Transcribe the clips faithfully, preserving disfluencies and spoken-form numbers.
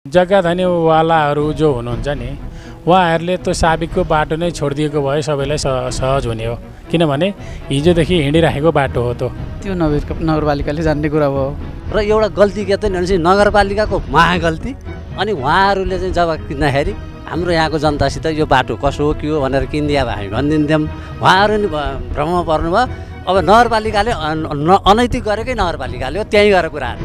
जग्गा धनीवालाहरू जो हुनुहुन्छ नि उहाँहरूले त्यो साबिकको बाटो नै छोडिदिएको भए सबैलाई सहज हुने हो, किनभने हिजोदेखि हिँडिराखेको बाटो हो त्यो त्यो नगर नगरपालिकाले जान्ने कुरा हो। र एउटा गल्ती के त भनेपछि नगरपालिकाको महागल्ती। अनि उहाँहरूले चाहिँ जब किन्दाखेरि हाम्रो यहाँको जनतासित यो बाटो कसो हो के हो भनेर किनिदिया भए हामी भनिदिन्थ्यौँ। उहाँहरू नि भ्रममा पर्नुभयो। अब नगरपालिकाले अनैतिक गरेकै नगरपालिकाले हो, त्यहीँ गरेर कुराहरू।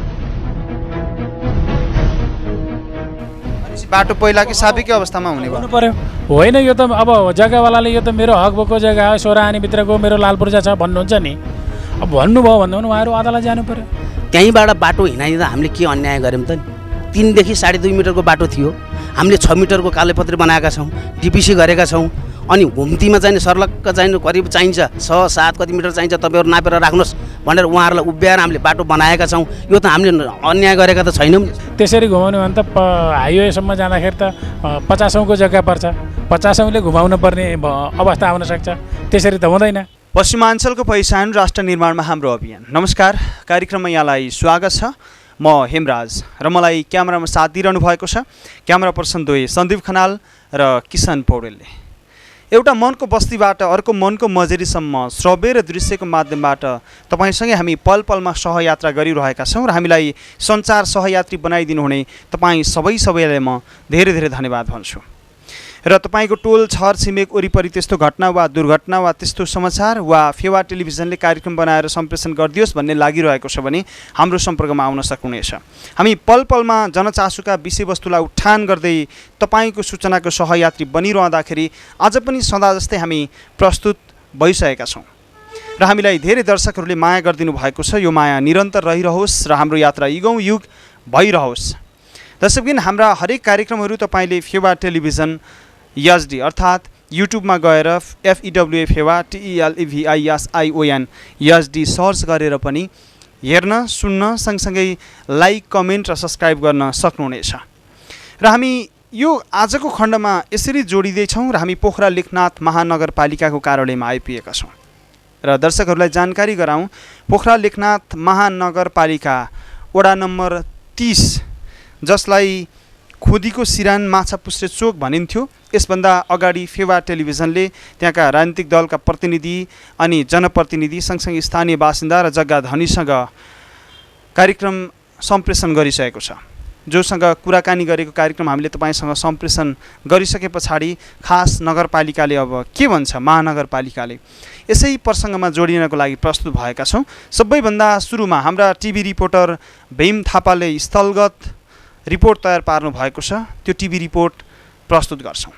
बाटो पहिला कि साबिकै अवस्थामा हुने हुनु पर्यो होइन? यो त अब जग्गावालाले यो त मेरो हक भएको जग्गा हो, सोह्र आनीभित्रको मेरो लाल पूर्जा छ भन्नुहुन्छ नि। अब भन्नुभयो भन्दा पनि उहाँहरू अदालत जानु पर्यो। त्यहीँबाट बाटो हिँडाइदिँदा हामीले के अन्याय गऱ्यौँ त नि? तिनदेखि साढे दुई मिटरको बाटो थियो, हामीले छ मिटरको कालोपत्री बनाएका छौँ, डिपिसी गरेका छौँ। अनि घुम्तीमा चाहिने सर्लक्क चाहिने करिब चाहिन्छ छ सात कति मिटर चाहिन्छ, तपाईँहरू नापेर राख्नुहोस् भनेर उहाँहरूलाई उभ्याएर हामीले बाटो बनाएका छौँ। यो त हामीले अन्याय गरेका त छैनौँ। त्यसरी घुमाउनु भने त हाइवेसम्म जाँदाखेरि त पचासौँको जग्गा पर्छ, पचासौँले घुमाउनु पर्ने अवस्था आउन सक्छ। त्यसरी त हुँदैन। पश्चिमाञ्चलको पहिचान राष्ट्र निर्माणमा हाम्रो अभियान। नमस्कार, कार्यक्रममा यहाँलाई स्वागत छ। म हेमराज र मलाई क्यामेरामा साथ दिइरहनु भएको छ क्यामेरा पर्सन दुई सन्दीप खनाल र किसन पौडेलले। एउटा मनको बस्तीबाट अर्को मनको मजेरीसम्म श्रव्य र दृश्यको माध्यमबाट तपाईँसँगै हामी पल पलमा सहयात्रा गरिरहेका छौँ र हामीलाई सञ्चार सहयात्री बनाइदिनु हुने तपाईँ सबै सबैलाई म धेरै धेरै धन्यवाद भन्छु। र तपाईँको टोल छर छिमेक वरिपरि त्यस्तो घटना वा दुर्घटना वा त्यस्तो समाचार वा फेवा टेलिभिजनले कार्यक्रम बनाएर सम्प्रेषण गरिदियोस् भन्ने लागिरहेको छ भने हाम्रो सम्पर्कमा आउन सक्नुहुनेछ। हामी पल पलमा जनचासोका विषयवस्तुलाई उठान गर्दै तपाईँको सूचनाको सहयात्री बनिरहँदाखेरि आज पनि सदा जस्तै हामी प्रस्तुत भइसकेका छौँ र हामीलाई धेरै दर्शकहरूले माया गरिदिनु भएको छ। यो माया निरन्तर रहिरहोस् र हाम्रो यात्रा युगौँ युग भइरहोस्। दर्शकबिन, हाम्रा हरेक कार्यक्रमहरू तपाईँले फेवा टेलिभिजन एचडी अर्थात् युट्युबमा गएर FEWA Fewa TELEVISION HD search गरेर पनि हेर्न सुन्न सँगसँगै लाइक कमेन्ट र सब्सक्राइब गर्न सक्नुहुनेछ। र हामी यो आजको खण्डमा यसरी जोडिँदैछौँ र हामी पोखरा लेखनाथ महानगरपालिकाको कार्यालयमा आइपुगेका छौँ र दर्शकहरूलाई जानकारी गराउँ। पोखरा लेखनाथ महानगरपालिका वडा नम्बर तीस, जसलाई खुदीको सिरान माछा पुस्रे चोक भनिन्थ्यो, यसभन्दा अगाडि फेवा टेलिभिजनले त्यहाँका राजनीतिक दलका प्रतिनिधि अनि जनप्रतिनिधि सँगसँगै स्थानीय बासिन्दा र जग्गा धनीसँग कार्यक्रम सम्प्रेषण गरिसकेको छ। जोसँग कुराकानी गरेको कार्यक्रम हामीले तपाईँसँग सम्प्रेषण गरिसके पछाडि खास नगरपालिकाले अब के भन्छ, महानगरपालिकाले यसै प्रसङ्गमा जोडिनको लागि प्रस्तुत भएका छौँ। सबैभन्दा सुरुमा हाम्रा टिभी रिपोर्टर भीम थापाले स्थलगत रिपोर्ट तयार पार्नु भएको छ, त्यो टिभी रिपोर्ट प्रस्तुत गर्छौँ।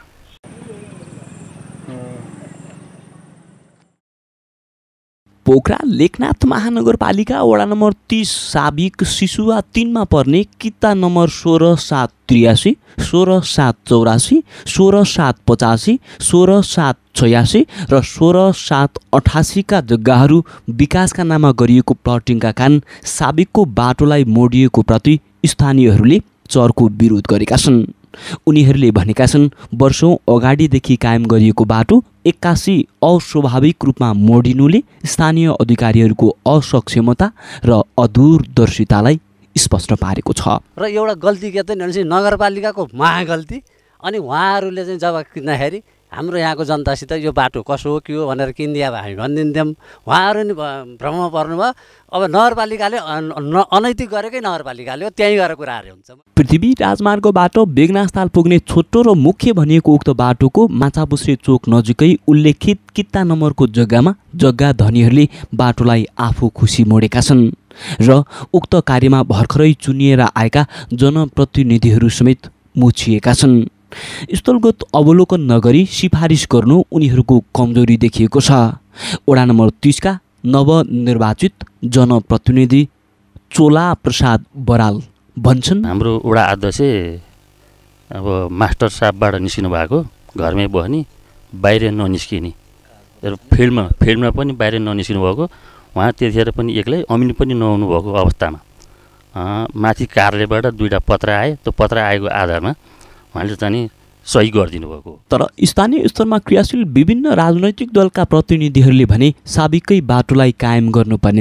पोखरा लेखनाथ महानगरपालिका वडा नम्बर तीस साबिक सिसुवा तिनमा पर्ने किता नम्बर सोह्र सात त्रियासी, सोह्र सात चौरासी, सोह्र सात पचासी, सोह्र सात छयासी र सोह्र सात अठासीका जग्गाहरू विकासका नाममा गरिएको प्लटिङका कारण साबिकको बाटोलाई मोडिएको प्रति स्थानीयहरूले चर्को विरोध गरेका छन्। उनीहरूले भनेका छन् वर्षौँ अगाडिदेखि कायम गरिएको बाटो एक्कासी अस्वाभाविक रूपमा मोडिनुले स्थानीय अधिकारीहरूको असक्षमता र अदूरदर्शितालाई स्पष्ट पारेको छ। र एउटा गल्ती के त भनेपछि नगरपालिकाको महागल्ती। अनि उहाँहरूले चाहिँ जब किन्दाखेरि हाम्रो यहाँको जनतासित यो बाटो कसो हो के हो भनेर किनिदिया भए हामी भनिदिन्थ्यौँ। उहाँहरू नि भ्रममा पर्नुभयो। अब नगरपालिकाले अनैतिक गरेकै नगरपालिकाले हो, त्यहीँ गरेर कुराहरू हुन्छ। पृथ्वी राजमार्गबाट बेगनासताल पुग्ने छोटो र मुख्य भनिएको उक्त बाटोको माछापुस्रे चोक नजिकै उल्लेखित किता नम्बरको जग्गामा जग्गा धनीहरूले बाटोलाई आफू खुसी मोडेका छन् र उक्त कार्यमा भर्खरै चुनिएर आएका जनप्रतिनिधिहरू समेत मुछिएका छन्। स्थलगत अवलोकन नगरी सिफारिस गर्नु उनीहरूको कमजोरी देखिएको छ। वडा नम्बर तीसका नवनिर्वाचित जनप्रतिनिधि चोला प्रसाद बराल भन्छन्, हाम्रो वडा अध्यक्ष अब मास्टर साहबबाट निस्किनु भएको, घरमै बस्ने, बाहिर ननिस्किने र फिल्डमा फिल्डमा पनि बाहिर ननिस्किनु भएको। उहाँ त्यतिखेर पनि एक्लै अमिन पनि नहुनु भएको अवस्थामा माथि कार्यालयबाट दुईवटा पत्र आए। त्यो पत्र आएको आधारमा उहाँले चाहिँ सही गरिदिनु भएको। तर स्थानीय स्तरमा क्रियाशील विभिन्न राजनैतिक दलका प्रतिनिधिहरूले भने साबिकै बाटोलाई कायम गर्नुपर्नेमा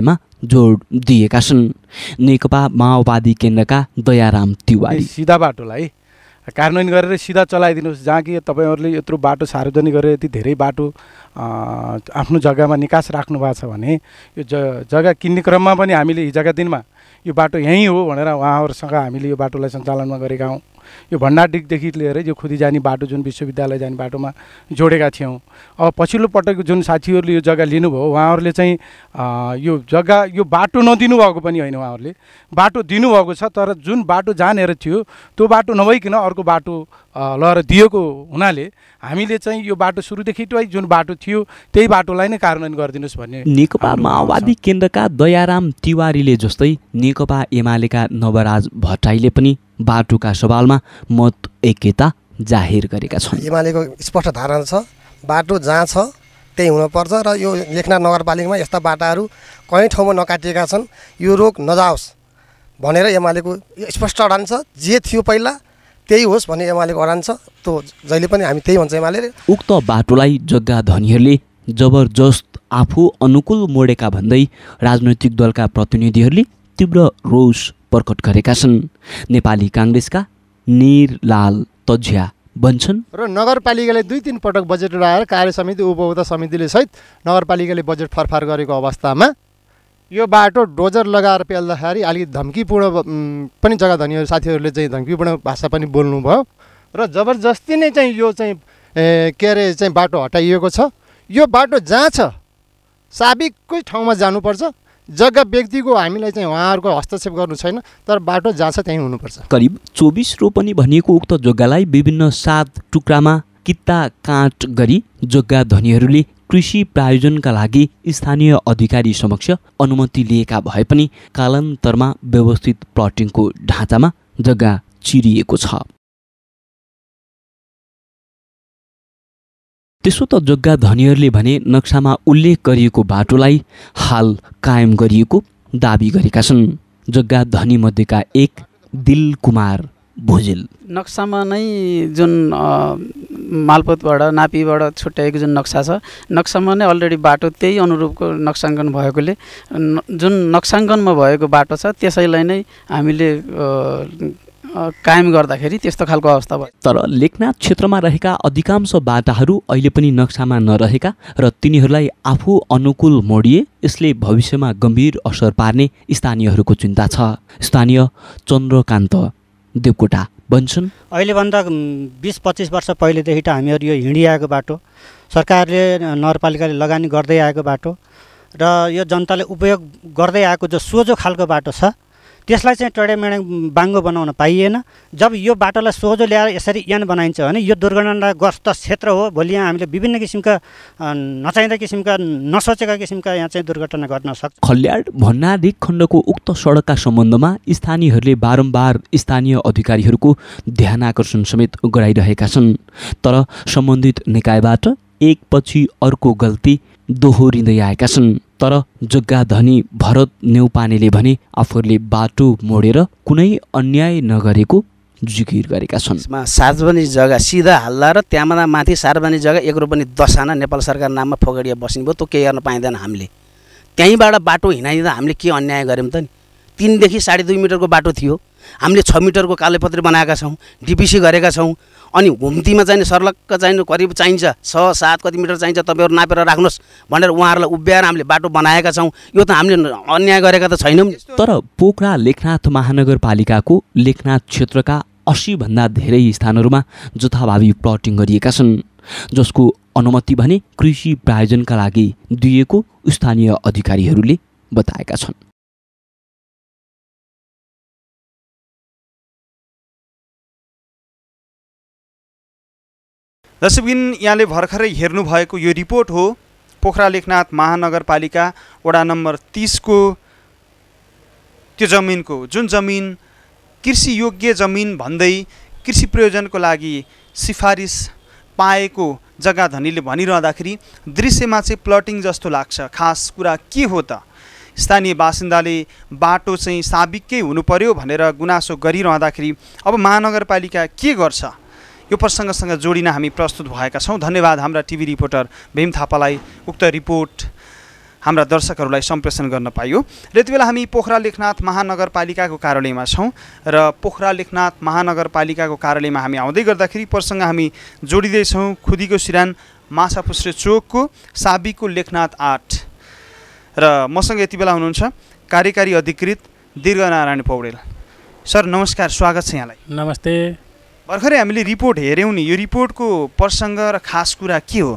जोड दिएका छन्। नेकपा माओवादी केन्द्रका दयाराम तिवारी सिधा बाटोलाई कार्यान्वयन गरेर सिधा चलाइदिनुहोस्, जहाँ कि तपाईँहरूले यत्रो बाटो सार्वजनिक गरेर यति धेरै बाटो आफ्नो जग्गामा निकास राख्नु भएको छ भने यो ज जग्गा किन्ने क्रममा पनि हामीले हिजोका दिनमा यो बाटो यहीँ हो भनेर उहाँहरूसँग हामीले यो बाटोलाई सञ्चालनमा गरेका हौँ। यो भण्डारडिगदेखि लिएर यो खुदी जाने बाटो जुन विश्वविद्यालय जाने बाटोमा जोडेका थियौँ। अब पछिल्लो पटक जुन साथीहरूले यो जग्गा लिनुभयो उहाँहरूले चाहिँ यो जग्गा यो बाटो नदिनु भएको पनि होइन, उहाँहरूले बाटो दिनुभएको छ, तर जुन बाटो जहाँनिर थियो त्यो बाटो नभइकन अर्को बाटो लगेर दिएको हुनाले हामीले चाहिँ यो बाटो सुरुदेखि टै जुन बाटो थियो त्यही बाटोलाई नै कार्यान्वयन गरिदिनुहोस् भन्ने। नेकपा माओवादी केन्द्रका दयाराम तिवारीले जस्तै नेकपा एमालेका नवराज भट्टराईले पनि बाटोका सवालमा मत एकता जाहेर गरेका छन्। एमालेको स्पष्ट धारणा छ बाटो जहाँ छ त्यही हुनुपर्छ र यो लेखनाथ नगरपालिकामा यस्ता बाटाहरू कहीँ ठाउँमा नकाटिएका छन्, यो रोग नजाओस् भनेर एमालेको स्पष्ट अडान छ। जे थियो पहिला त्यही होस् भन्ने एमालेको अडान छ, त्यो जहिले पनि हामी त्यही भन्छ एमाले। उक्त बाटोलाई जग्गा धनीहरूले जबरजस्त आफू अनुकूल मोडेका भन्दै राजनैतिक दलका प्रतिनिधिहरूले तीव्र रोष प्रकट गरेका छन्। नेपाली काङ्ग्रेसका निरलाल तज्या भन्छन् र नगरपालिकाले दुई तीन पटक बजेट उडाएर कार्य समिति उपभोक्ता समितिले सहित नगरपालिकाले बजेट फरफार गरेको अवस्थामा यो बाटो डोजर लगाएर पेल्दाखेरि अलिकति धम्कीपूर्ण पनि जग्गा धनीहरू साथीहरूले चाहिँ धम्कीपूर्ण भाषा पनि बोल्नुभयो र जबरजस्ती नै चाहिँ यो चाहिँ के अरे चाहिँ बाटो हटाइएको छ। यो बाटो जहाँ छ साबिककै ठाउँमा जानुपर्छ, जग्गा व्यक्तिको हामीलाई चाहिँ उहाँहरूको हस्तक्षेप गर्नु छैन, तर बाटो जहाँ छ त्यहीँ हुनुपर्छ। करिब चौबिस रोपनी भनिएको उक्त जग्गालाई विभिन्न सात टुक्रामा कित्ता काट गरी जग्गा धनीहरूले कृषि प्रायोजनका लागि स्थानीय अधिकारी समक्ष अनुमति लिएका भए पनि कालान्तरमा व्यवस्थित प्लटिङको ढाँचामा जग्गा चिरिएको छ। त्यसो त जग्गा धनीहरूले भने नक्सामा उल्लेख गरिएको बाटोलाई हाल कायम गरिएको दाबी गरेका छन्। जग्गा धनी मध्येका एक दिलकुमार भुजेल नक्सामा नै जुन मालपोतबाट नापीबाट छुट्याएको जुन नक्सा छ नक्सामा नै अलरेडी बाटो त्यही अनुरूपको नक्साङ्कन भएकोले जुन नक्साङ्कनमा भएको बाटो छ त्यसैलाई नै हामीले कायम गर्दाखेरि त्यस्तो खालको अवस्था भयो। तर लेखनाथ क्षेत्रमा रहेका अधिकांश बाटाहरू अहिले पनि नक्सामा नरहेका र तिनीहरूलाई आफू अनुकूल मोडिए यसले भविष्यमा गम्भीर असर पार्ने स्थानीयहरूको चिन्ता छ। स्थानीय चन्द्रकान्त देवकोटा भन्छन् अहिलेभन्दा बिस पच्चिस वर्ष पहिलेदेखि त हामीहरू यो हिँडिआएको बाटो, सरकारले नगरपालिकाले लगानी गर्दै आएको बाटो र यो जनताले उपयोग गर्दै आएको जो सोझो खालको बाटो छ त्यसलाई चाहिँ टडेमेडे बाङ्गो बनाउन पाइएन। जब यो बाटोलाई सोझो ल्याएर यसरी यान बनाइन्छ भने यो दुर्घटनाग्रस्त क्षेत्र हो। भोलि यहाँ हामीले विभिन्न किसिमका नचाहिँदा किसिमका नसोचेका किसिमका यहाँ चाहिँ दुर्घटना घट्न सक्छ। खल्याड भन्नाडी खण्डको उक्त सडकका सम्बन्धमा स्थानीयहरूले बारम्बार स्थानीय अधिकारीहरूको ध्यानाकर्षण समेत गराइरहेका छन्, तर सम्बन्धित निकायबाट एकपछि अर्को गल्ती दोहोरिँदै आएका छन्। तर जग्गा धनी भरत नेउपानेले भने आफूहरूले बाटो मोडेर कुनै अन्याय नगरेको जिकिर गरेका छन्। सार्वजनिक जग्गा सिधा हाल्दा र त्यहाँभन्दा माथि सार्वजनिक जग्गा एक रुपैयाँ दस आना नेपाल सरकार नाममा फोगडिया बस्नु भयो, त्यो केही गर्न पाइँदैन। हामीले त्यहीँबाट बाटो हिँडाइदिँदा हामीले के अन्याय गऱ्यौँ त नि? तिनदेखि साढे दुई मिटरको बाटो थियो, हामीले छ मिटरको कागजपत्र बनाएका छौँ, डिपिसी गरेका छौँ। अनि घुम्तीमा चाहिने सर्लक्क चाहिने करिब चाहिन्छ छ सात कति मिटर चाहिन्छ तपाईँहरू नापेर राख्नुहोस् भनेर उहाँहरूलाई उभ्याएर हामीले बाटो बनाएका छौँ। यो त हामीले अन्याय गरेका त छैनौँ। तर पोखरा लेखनाथ महानगरपालिकाको लेखनाथ क्षेत्रका अस्सी भन्दा धेरै स्थानहरूमा जथाभावी प्लटिङ गरिएका छन्, जसको अनुमति भने कृषि प्रायोजनका लागि दिएको स्थानीय अधिकारीहरूले बताएका छन्। दर्शकबिन यहाँले भर्खरै हेर्नुभएको यो रिपोर्ट हो पोखरा लेखनाथ महानगरपालिका वडा नम्बर तीसको त्यो जमिनको, जुन जमिन कृषि योग्य जमिन भन्दै कृषि प्रयोजनको लागि सिफारिस पाएको जग्गा धनीले भनिरहँदाखेरि दृश्यमा चाहिँ प्लटिङ जस्तो लाग्छ। खास कुरा के हो त? स्थानीय बासिन्दाले बाटो चाहिँ साबिकै हुनु पर्यो भनेर गुनासो गरिरहँदाखेरि अब महानगरपालिका के गर्छ? यो प्रसङ्गसँग जोडिन हामी प्रस्तुत भएका छौँ। धन्यवाद हाम्रा टिभी रिपोर्टर भीम थापालाई उक्त रिपोर्ट हाम्रा दर्शकहरूलाई सम्प्रेषण गर्न पाइयो। र यति बेला हामी पोखरा लेखनाथ महानगरपालिकाको कार्यालयमा छौँ र पोखरा लेखनाथ महानगरपालिकाको कार्यालयमा हामी आउँदै गर्दाखेरि प्रसङ्ग हामी जोडिँदैछौँ खुदीको सिरान माछापुच्छ्रे चोकको साबिकको लेखनाथ आठ र मसँग यति बेला हुनुहुन्छ कार्यकारी अधिकृत दीर्घनारायण पौडेल। सर नमस्कार, स्वागत छ यहाँलाई। नमस्ते। भर्खरै हामीले रिपोर्ट हेऱ्यौँ नि, यो रिपोर्टको प्रसङ्ग र खास कुरा के हो?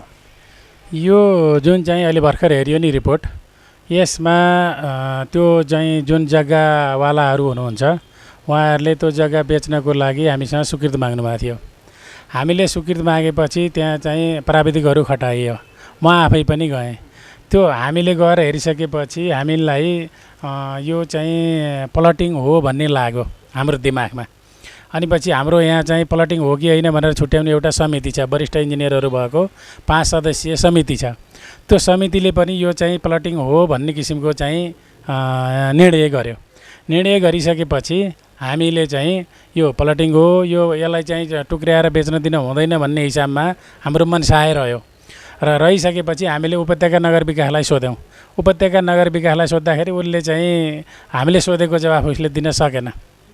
यो जुन चाहिँ अहिले भर्खर हेरियो नि रिपोर्ट, यसमा त्यो चाहिँ जुन जग्गावालाहरू हुनुहुन्छ उहाँहरूले त्यो जग्गा बेच्नको लागि हामीसँग स्वीकृति माग्नुभएको थियो। हामीले स्वीकृति मागेपछि त्यहाँ चाहिँ प्राविधिकहरू खटाइयो, म आफै पनि गएँ। त्यो हामीले गएर हेरिसकेपछि हामीलाई यो चाहिँ प्लटिङ हो भन्ने लाग्यो हाम्रो दिमागमा। अनि पछि हाम्रो यहाँ चाहिँ प्लटिङ हो कि होइन भनेर छुट्याउने एउटा समिति छ, वरिष्ठ इन्जिनियरहरू भएको पाँच सदस्यीय समिति छ। त्यो समितिले पनि यो चाहिँ प्लटिङ हो भन्ने किसिमको चाहिँ निर्णय गर्यो। निर्णय गरिसकेपछि हामीले चाहिँ यो प्लटिङ हो, यो यसलाई चाहिँ टुक्र्याएर बेच्न दिन हुँदैन भन्ने हिसाबमा हाम्रो मनसाय रह्यो। र रहिसकेपछि हामीले उपत्यका नगर विकासलाई सोध्यौँ। उपत्यका नगर विकासलाई सोद्धाखेरि उसले चाहिँ हामीले सोधेको जवाफ उसले दिन सकेन,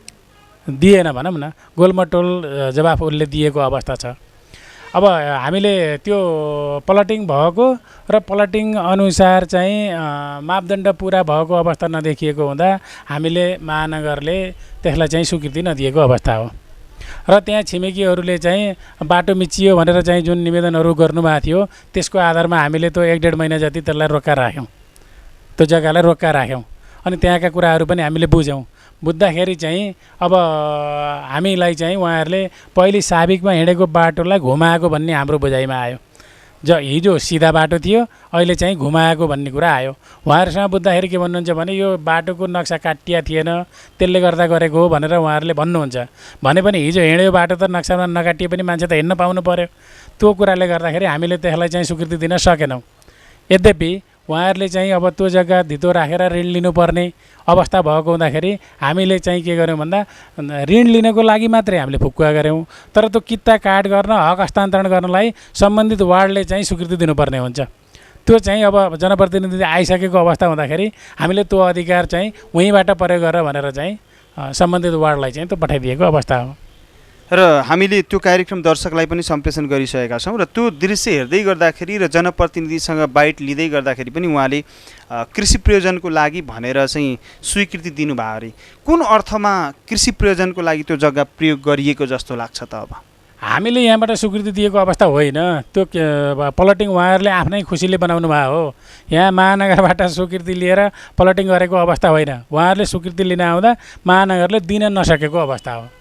दिएन भनौँ न, गोलमटोल जवाफ उसले दिएको अवस्था छ। अब हामीले त्यो प्लटिङ भएको र प्लटिङ अनुसार चाहिँ मापदण्ड पुरा भएको अवस्था नदेखिएको हुँदा हामीले महानगरले त्यसलाई चाहिँ स्वीकृति नदिएको अवस्था हो। र त्यहाँ छिमेकीहरूले चाहिँ बाटो मिचियो भनेर चाहिँ जुन निवेदनहरू गर्नुभएको थियो त्यसको आधारमा हामीले त्यो एक डेढ महिना जति त्यसलाई रोक्का राख्यौँ, त्यो जग्गालाई रोक्का राख्यौँ। अनि त्यहाँका कुराहरू पनि हामीले बुझ्यौँ। बुझ्दाखेरि चाहिँ अब हामीलाई चाहिँ उहाँहरूले पहिले साबिकमा हिँडेको बाटोलाई घुमाएको भन्ने हाम्रो बुझाइमा आयो। ज हिजो सिधा बाटो थियो, अहिले चाहिँ घुमाएको भन्ने कुरा आयो। उहाँहरूसँग बुझ्दाखेरि के भन्नुहुन्छ भने यो बाटोको नक्सा काटिया थिएन, त्यसले गर्दा गरेको हो भनेर उहाँहरूले भन्नुहुन्छ। भने पनि हिजो हिँड्यो बाटो त नक्सामा नकाटिए पनि मान्छे त हिँड्न पाउनु पर्यो। त्यो कुराले गर्दाखेरि हामीले त्यसलाई चाहिँ स्वीकृति दिन सकेनौँ। यद्यपि उहाँहरूले चाहिँ अब त्यो जग्गा धितो राखेर ऋण लिनुपर्ने अवस्था भएको हुँदाखेरि हामीले चाहिँ के गर्यौँ भन्दा ऋण लिनको लागि मात्रै हामीले फुक्कुवा गऱ्यौँ। तर त्यो किता काट गर्न, हक हस्तान्तरण गर्नलाई सम्बन्धित वार्डले चाहिँ स्वीकृति दिनुपर्ने हुन्छ। त्यो चाहिँ अब जनप्रतिनिधि आइसकेको अवस्था हुँदाखेरि हामीले त्यो अधिकार चाहिँ उहीँबाट प्रयोग गर भनेर चाहिँ सम्बन्धित वार्डलाई चाहिँ त्यो पठाइदिएको अवस्था हो। र हामीले त्यो कार्यक्रम दर्शकलाई पनि सम्प्रेषण गरिसकेका छौँ र त्यो दृश्य हेर्दै गर्दाखेरि र जनप्रतिनिधिसँग बाइट लिँदै गर्दाखेरि पनि उहाँले कृषि प्रयोजनको लागि भनेर चाहिँ स्वीकृति दिनुभयो अरे। कुन अर्थमा कृषि प्रयोजनको लागि त्यो जग्गा प्रयोग गरिएको जस्तो लाग्छ त? अब हामीले यहाँबाट स्वीकृति दिएको अवस्था होइन, त्यो प्लटिङ उहाँहरूले आफ्नै खुसीले बनाउनु भयो हो। यहाँ महानगरबाट स्वीकृति लिएर प्लटिङ गरेको अवस्था होइन, उहाँहरूले स्वीकृति लिन आउँदा महानगरले दिन नसकेको अवस्था हो।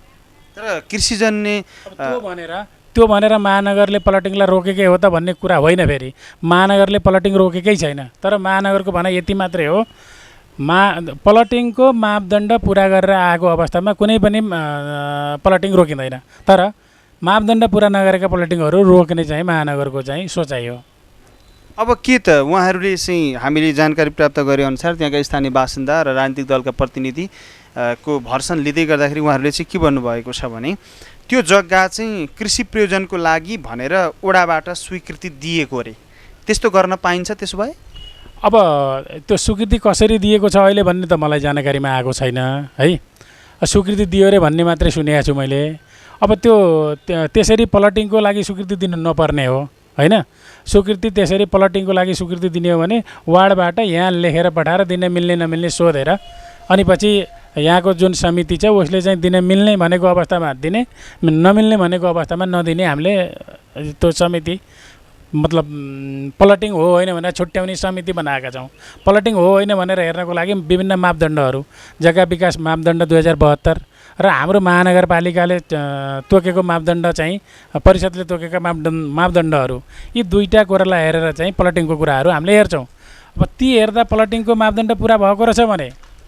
तर कृषिजन्य त्यो भनेर त्यो भनेर महानगरले प्लटिङलाई रोकेकै हो त भन्ने कुरा होइन। फेरि महानगरले प्लटिङ रोकेकै छैन, तर महानगरको भनाइ यति मात्रै हो, मा प्लटिङको मापदण्ड पुरा गरेर आएको अवस्थामा कुनै पनि प्लटिङ रोकिँदैन। तर मापदण्ड पुरा नगरेका प्लटिङहरू रोक्ने चाहिँ महानगरको चाहिँ सोचाइ हो। अब के त उहाँहरूले चाहिँ हामीले जानकारी प्राप्त गरे अनुसार त्यहाँका स्थानीय बासिन्दा र राजनीतिक दलका प्रतिनिधि को भर्सन लिँदै गर्दाखेरि उहाँहरूले चाहिँ के भन्नुभएको छ भने त्यो जग्गा चाहिँ कृषि प्रयोजनको लागि भनेर ओडाबाट स्वीकृति दिएको अरे। त्यस्तो गर्न पाइन्छ? त्यसो भए अब त्यो स्वीकृति कसरी दिएको छ अहिले भन्ने त मलाई जानकारीमा आएको छैन है। स्वीकृति दियो अरे भन्ने मात्रै सुनेको छु मैले। अब त्यो त्यसरी प्लटिङको लागि स्वीकृति दिनु नपर्ने हो होइन। स्वीकृति त्यसरी प्लटिङको लागि स्वीकृति दिने हो भने वार्डबाट यहाँ लेखेर पठाएर दिन मिल्ने नमिल्ने सोधेर अनि पछि यहाँको जुन समिति छ उसले चाहिँ दिन मिल्ने भनेको अवस्थामा दिने, नमिल्ने भनेको अवस्थामा नदिने। हामीले त्यो समिति मतलब प्लटिङ हो होइन भनेर छुट्याउने समिति बनाएका छौँ। प्लटिङ हो होइन भनेर हेर्नको लागि विभिन्न मापदण्डहरू, जग्गा विकास मापदण्ड दुई हजार बहत्तर र हाम्रो महानगरपालिकाले तोकेको मापदण्ड चाहिँ परिषदले तोकेका मापदण्ड मापदण्डहरू यी दुईवटा कुरालाई हेरेर चाहिँ प्लटिङको कुराहरू हामीले हेर्छौँ। अब ती हेर्दा प्लटिङको मापदण्ड पुरा भएको रहेछ भने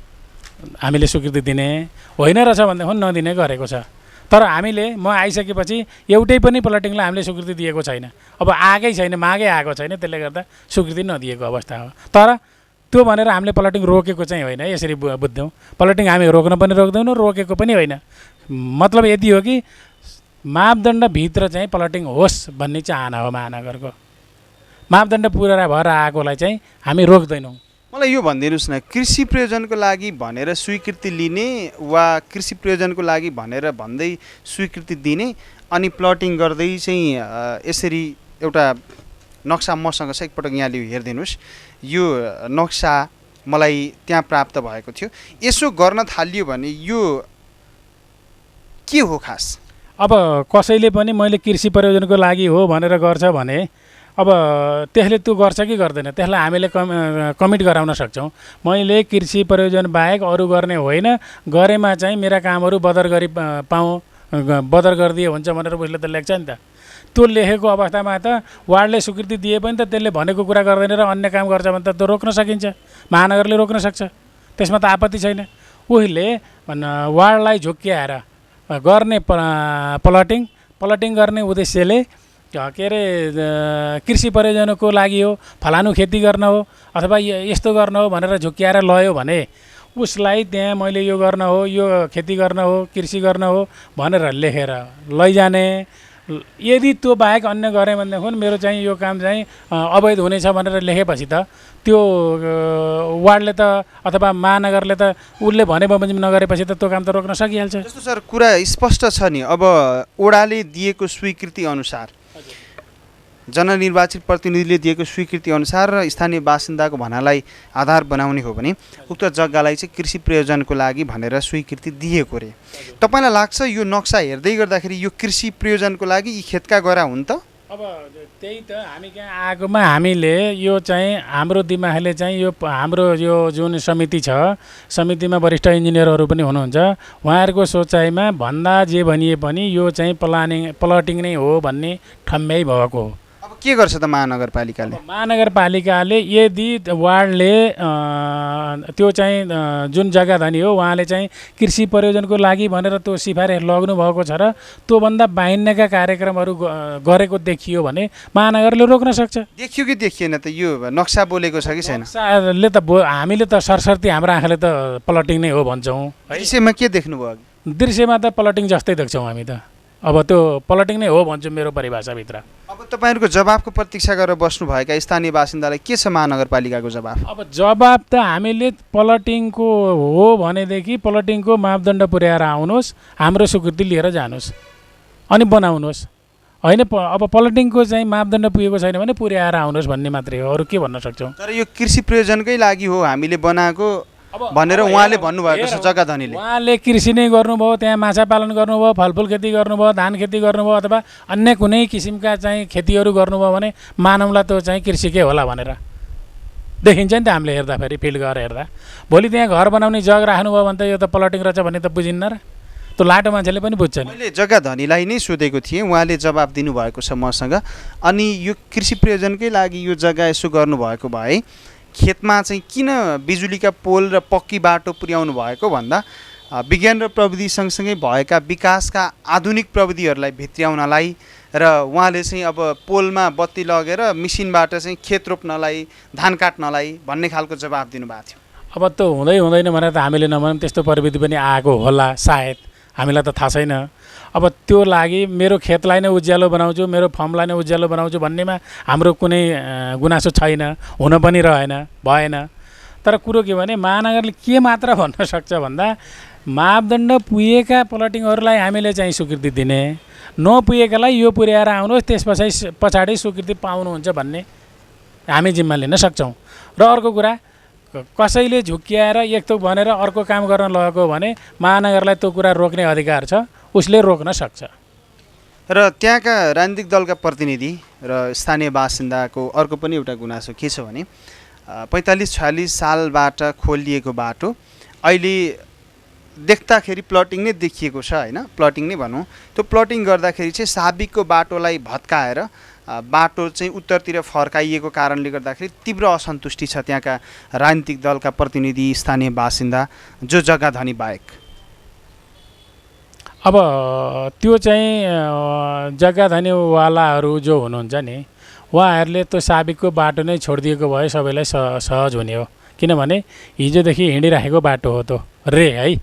हामीले स्वीकृति दिने, होइन रहेछ भनेदेखि नदिने गरेको छ। तर हामीले म आइसकेपछि एउटै पनि प्लटिङलाई हामीले स्वीकृति दिएको छैन। अब आएकै छैन, मागै आएको छैन, त्यसले गर्दा स्वीकृति नदिएको अवस्था हो। तर त्यो भनेर हामीले प्लटिङ रोकेको चाहिँ होइन, यसरी बुझ्यौँ। प्लटिङ हामी रोक्न पनि रोक्दैनौँ, रोकेको पनि होइन। मतलब यति हो कि मापदण्डभित्र चाहिँ प्लटिङ होस् भन्ने चाहना हो महानगरको। मापदण्ड पुरा भएर आएकोलाई चाहिँ हामी रोक्दैनौँ। मलाई यो भनिदिनुहोस् न, कृषि प्रयोजनको लागि भनेर स्वीकृति लिने वा कृषि प्रयोजनको लागि भनेर भन्दै स्वीकृति दिने अनि प्लटिङ गर्दै चाहिँ यसरी एउटा नक्सा मसँग छ, एकपटक यहाँले हेरिदिनुहोस्। यो नक्सा मलाई त्यहाँ प्राप्त भएको थियो। यसो गर्न थालियो भने यो के हो खास? अब कसैले पनि मैले कृषि प्रयोजनको लागि हो भनेर गर्छ भने अब त्यसले त्यो गर्छ कि गर्दैन, त्यसलाई हामीले कम कमिट गराउन सक्छौँ। मैले कृषि प्रयोजन बाहेक अरू गर्ने होइन, गरेमा चाहिँ मेरा कामहरू बदर गरी पाऊँ, बदर गरिदिए हुन्छ भनेर उसले त लेख्छ नि त। त्यो लेखेको अवस्थामा त वार्डले स्वीकृति दिए पनि त त्यसले भनेको कुरा गर्दैन र अन्य काम गर्छ भने त त्यो रोक्न सकिन्छ, महानगरले रोक्न सक्छ, त्यसमा त आपत्ति छैन। उसले वार्डलाई झुक्क्याएर गर्ने प्लटिङ प्लटिङ गर्ने उद्देश्यले के अरे कृषि प्रयोजनको लागि हो, फलानु खेती गर्न हो अथवा यस्तो गर्न हो भनेर झुक्क्याएर लयो भने उसलाई त्यहाँ मैले यो गर्न हो, यो खेती गर्न हो, कृषि गर्न हो भनेर लेखेर लैजाने। यदि त्यो बाहेक अन्य गरेँ भनेदेखि मेरो चाहिँ यो काम चाहिँ अवैध हुनेछ भनेर लेखेपछि त त्यो वार्डले त अथवा महानगरले त उसले भने बमोजिम नगरेपछि त त्यो काम त रोक्न सकिहाल्छ। जस्तो सर कुरा स्पष्ट छ नि, अब ओडाले दिएको स्वीकृति अनुसार, जननिर्वाचित प्रतिनिधिले दिएको स्वीकृति अनुसार र स्थानीय बासिन्दाको भनाइलाई आधार बनाउने हो भने उक्त जग्गालाई चाहिँ कृषि प्रयोजनको लागि भनेर स्वीकृति दिएको रे। तपाईँलाई लाग्छ यो नक्सा हेर्दै गर्दाखेरि यो कृषि प्रयोजनको लागि यी खेतका गरा हुन् त? अब त्यही त हामी कहाँ आएकोमा हामीले यो चाहिँ हाम्रो दिमागले चाहिँ यो हाम्रो यो जुन समिति छ, समितिमा वरिष्ठ इन्जिनियरहरू पनि हुनुहुन्छ, उहाँहरूको सोचाइमा भन्दा जे भनिए पनि यो चाहिँ प्लानिङ प्लटिङ नै हो भन्ने ठम्मै भएको हो। अब के गर्छ त महानगरपालिकाले? महानगरपालिकाले यदि वार्डले त्यो चाहिँ जुन जग्गा धनी हो उहाँले चाहिँ कृषि प्रयोजनको लागि भनेर त्यो सिफारिस लग्नु भएको छ र त्योभन्दा बाहिन्नका कार्यक्रमहरू गरेको देखियो भने महानगरले रोक्न सक्छ। देखियो कि देखिएन त? यो नक्सा बोलेको छ कि छैन? नक्साले त हामीले त सरसर्ती हाम्रो आँखाले त प्लटिङ नै हो भन्छौँ। दृश्यमा के देख्नुभयो? दृश्यमा त प्लटिङ जस्तै देख्छौँ हामी त। अब त्यो प्लटिङ नै हो भन्छु मेरो परिभाषाभित्र। अब तपाईँहरूको जवाबको प्रतीक्षा गरेर बस्नुभएका स्थानीय बासिन्दालाई के छ महानगरपालिकाको जवाब? अब जवाब त हामीले प्लटिङको हो भनेदेखि प्लटिङको मापदण्ड पुर्याएर आउनुहोस्, हाम्रो स्वीकृति लिएर जानुहोस् अनि बनाउनुहोस्। होइन अब प्लटिङको चाहिँ मापदण्ड पुगेको छैन भने पुर्याएर आउनुहोस् भन्ने मात्रै हो, अरू के भन्न सक्छौँ? तर यो कृषि प्रयोजनकै लागि हो हामीले बनाएको भनेर उहाँले भन्नुभएको छ जग्गा धनीले। उहाँले कृषि नै गर्नुभयो, त्यहाँ माछा पालन गर्नुभयो, फलफुल खेती गर्नुभयो, धान खेती गर्नुभयो अथवा अन्य कुनै किसिमका चाहिँ खेतीहरू गर्नुभयो भने मानौँला त्यो चाहिँ कृषिकै होला भनेर देखिन्छ नि त हामीले हेर्दाखेरि, फिल्ड गएर हेर्दा। भोलि त्यहाँ घर बनाउने जग राख्नुभयो भने त यो त प्लटिङ रहेछ भन्ने त बुझिन्न र, त्यो लाटो मान्छेले पनि बुझ्छ नि। मैले जग्गा धनीलाई नै सोधेको थिएँ, उहाँले जवाब दिनुभएको छ मसँग। अनि यो कृषि प्रयोजनकै लागि यो जग्गा यसो गर्नुभएको भए खेतमा चाहिँ किन बिजुलीका पोल र पक्की बाटो पुर्याउनु भएको भन्दा विज्ञान र प्रविधि सँगसँगै भएका विकासका आधुनिक प्रविधिहरूलाई भित्र्याउनलाई र उहाँले चाहिँ अब पोलमा बत्ती लगेर मिसिनबाट चाहिँ खेत रोप्नलाई, धान काट्नलाई भन्ने खालको जवाब दिनुभएको थियो। अब त्यो हुँदै हुँदैन भनेर त हामीले नभनौँ, त्यस्तो प्रविधि पनि आएको होला सायद, हामीलाई त थाहा छैन। अब त्यो लागि मेरो खेतलाई नै उज्यालो बनाउँछु, मेरो फर्मलाई नै उज्यालो बनाउँछु भन्नेमा हाम्रो कुनै गुनासो छैन, हुन पनि रहेन, भएन। तर कुरो के भने महानगरले के मात्र भन्न सक्छ भन्दा मापदण्ड पुगेका प्लटिङहरूलाई हामीले चाहिँ स्वीकृति दिने, नपुगेकालाई यो पुर्याएर आउनुहोस् त्यस पछाडि पछाडि स्वीकृति पाउनुहुन्छ भन्ने हामी जिम्मा लिन सक्छौँ। र अर्को कुरा कसैले झुक्क्याएर एक थोक भनेर अर्को काम गर्न लगेको भने महानगरलाई त्यो कुरा रोक्ने अधिकार छ, उसले रोक्न सक्छ। र त्यहाँका राजनीतिक दलका प्रतिनिधि र स्थानीय बासिन्दाको अर्को पनि एउटा गुनासो के छ भने पैँतालिस छयालिस सालबाट खोलिएको बाटो अहिले देख्दाखेरि प्लटिङ नै देखिएको छ, होइन प्लटिङ नै भनौँ। त्यो प्लटिङ गर्दाखेरि चाहिँ साबिकको बाटोलाई भत्काएर बाटो चाहिँ उत्तरतिर फर्काइएको कारणले गर्दाखेरि तीव्र असन्तुष्टि छ त्यहाँका राजनीतिक दलका प्रतिनिधि, स्थानीय बासिन्दा, जो जग्गा धनी बाहेक। अब त्यो चाहिँ जग्गा धनीवालाहरू जो हुनुहुन्छ नि, उहाँहरूले त्यो साबिकको बाटो नै छोडिदिएको भए सबैलाई सहज हुने हो। किनभने हिजोदेखि हिँडिराखेको बाटो हो त्यो रे है।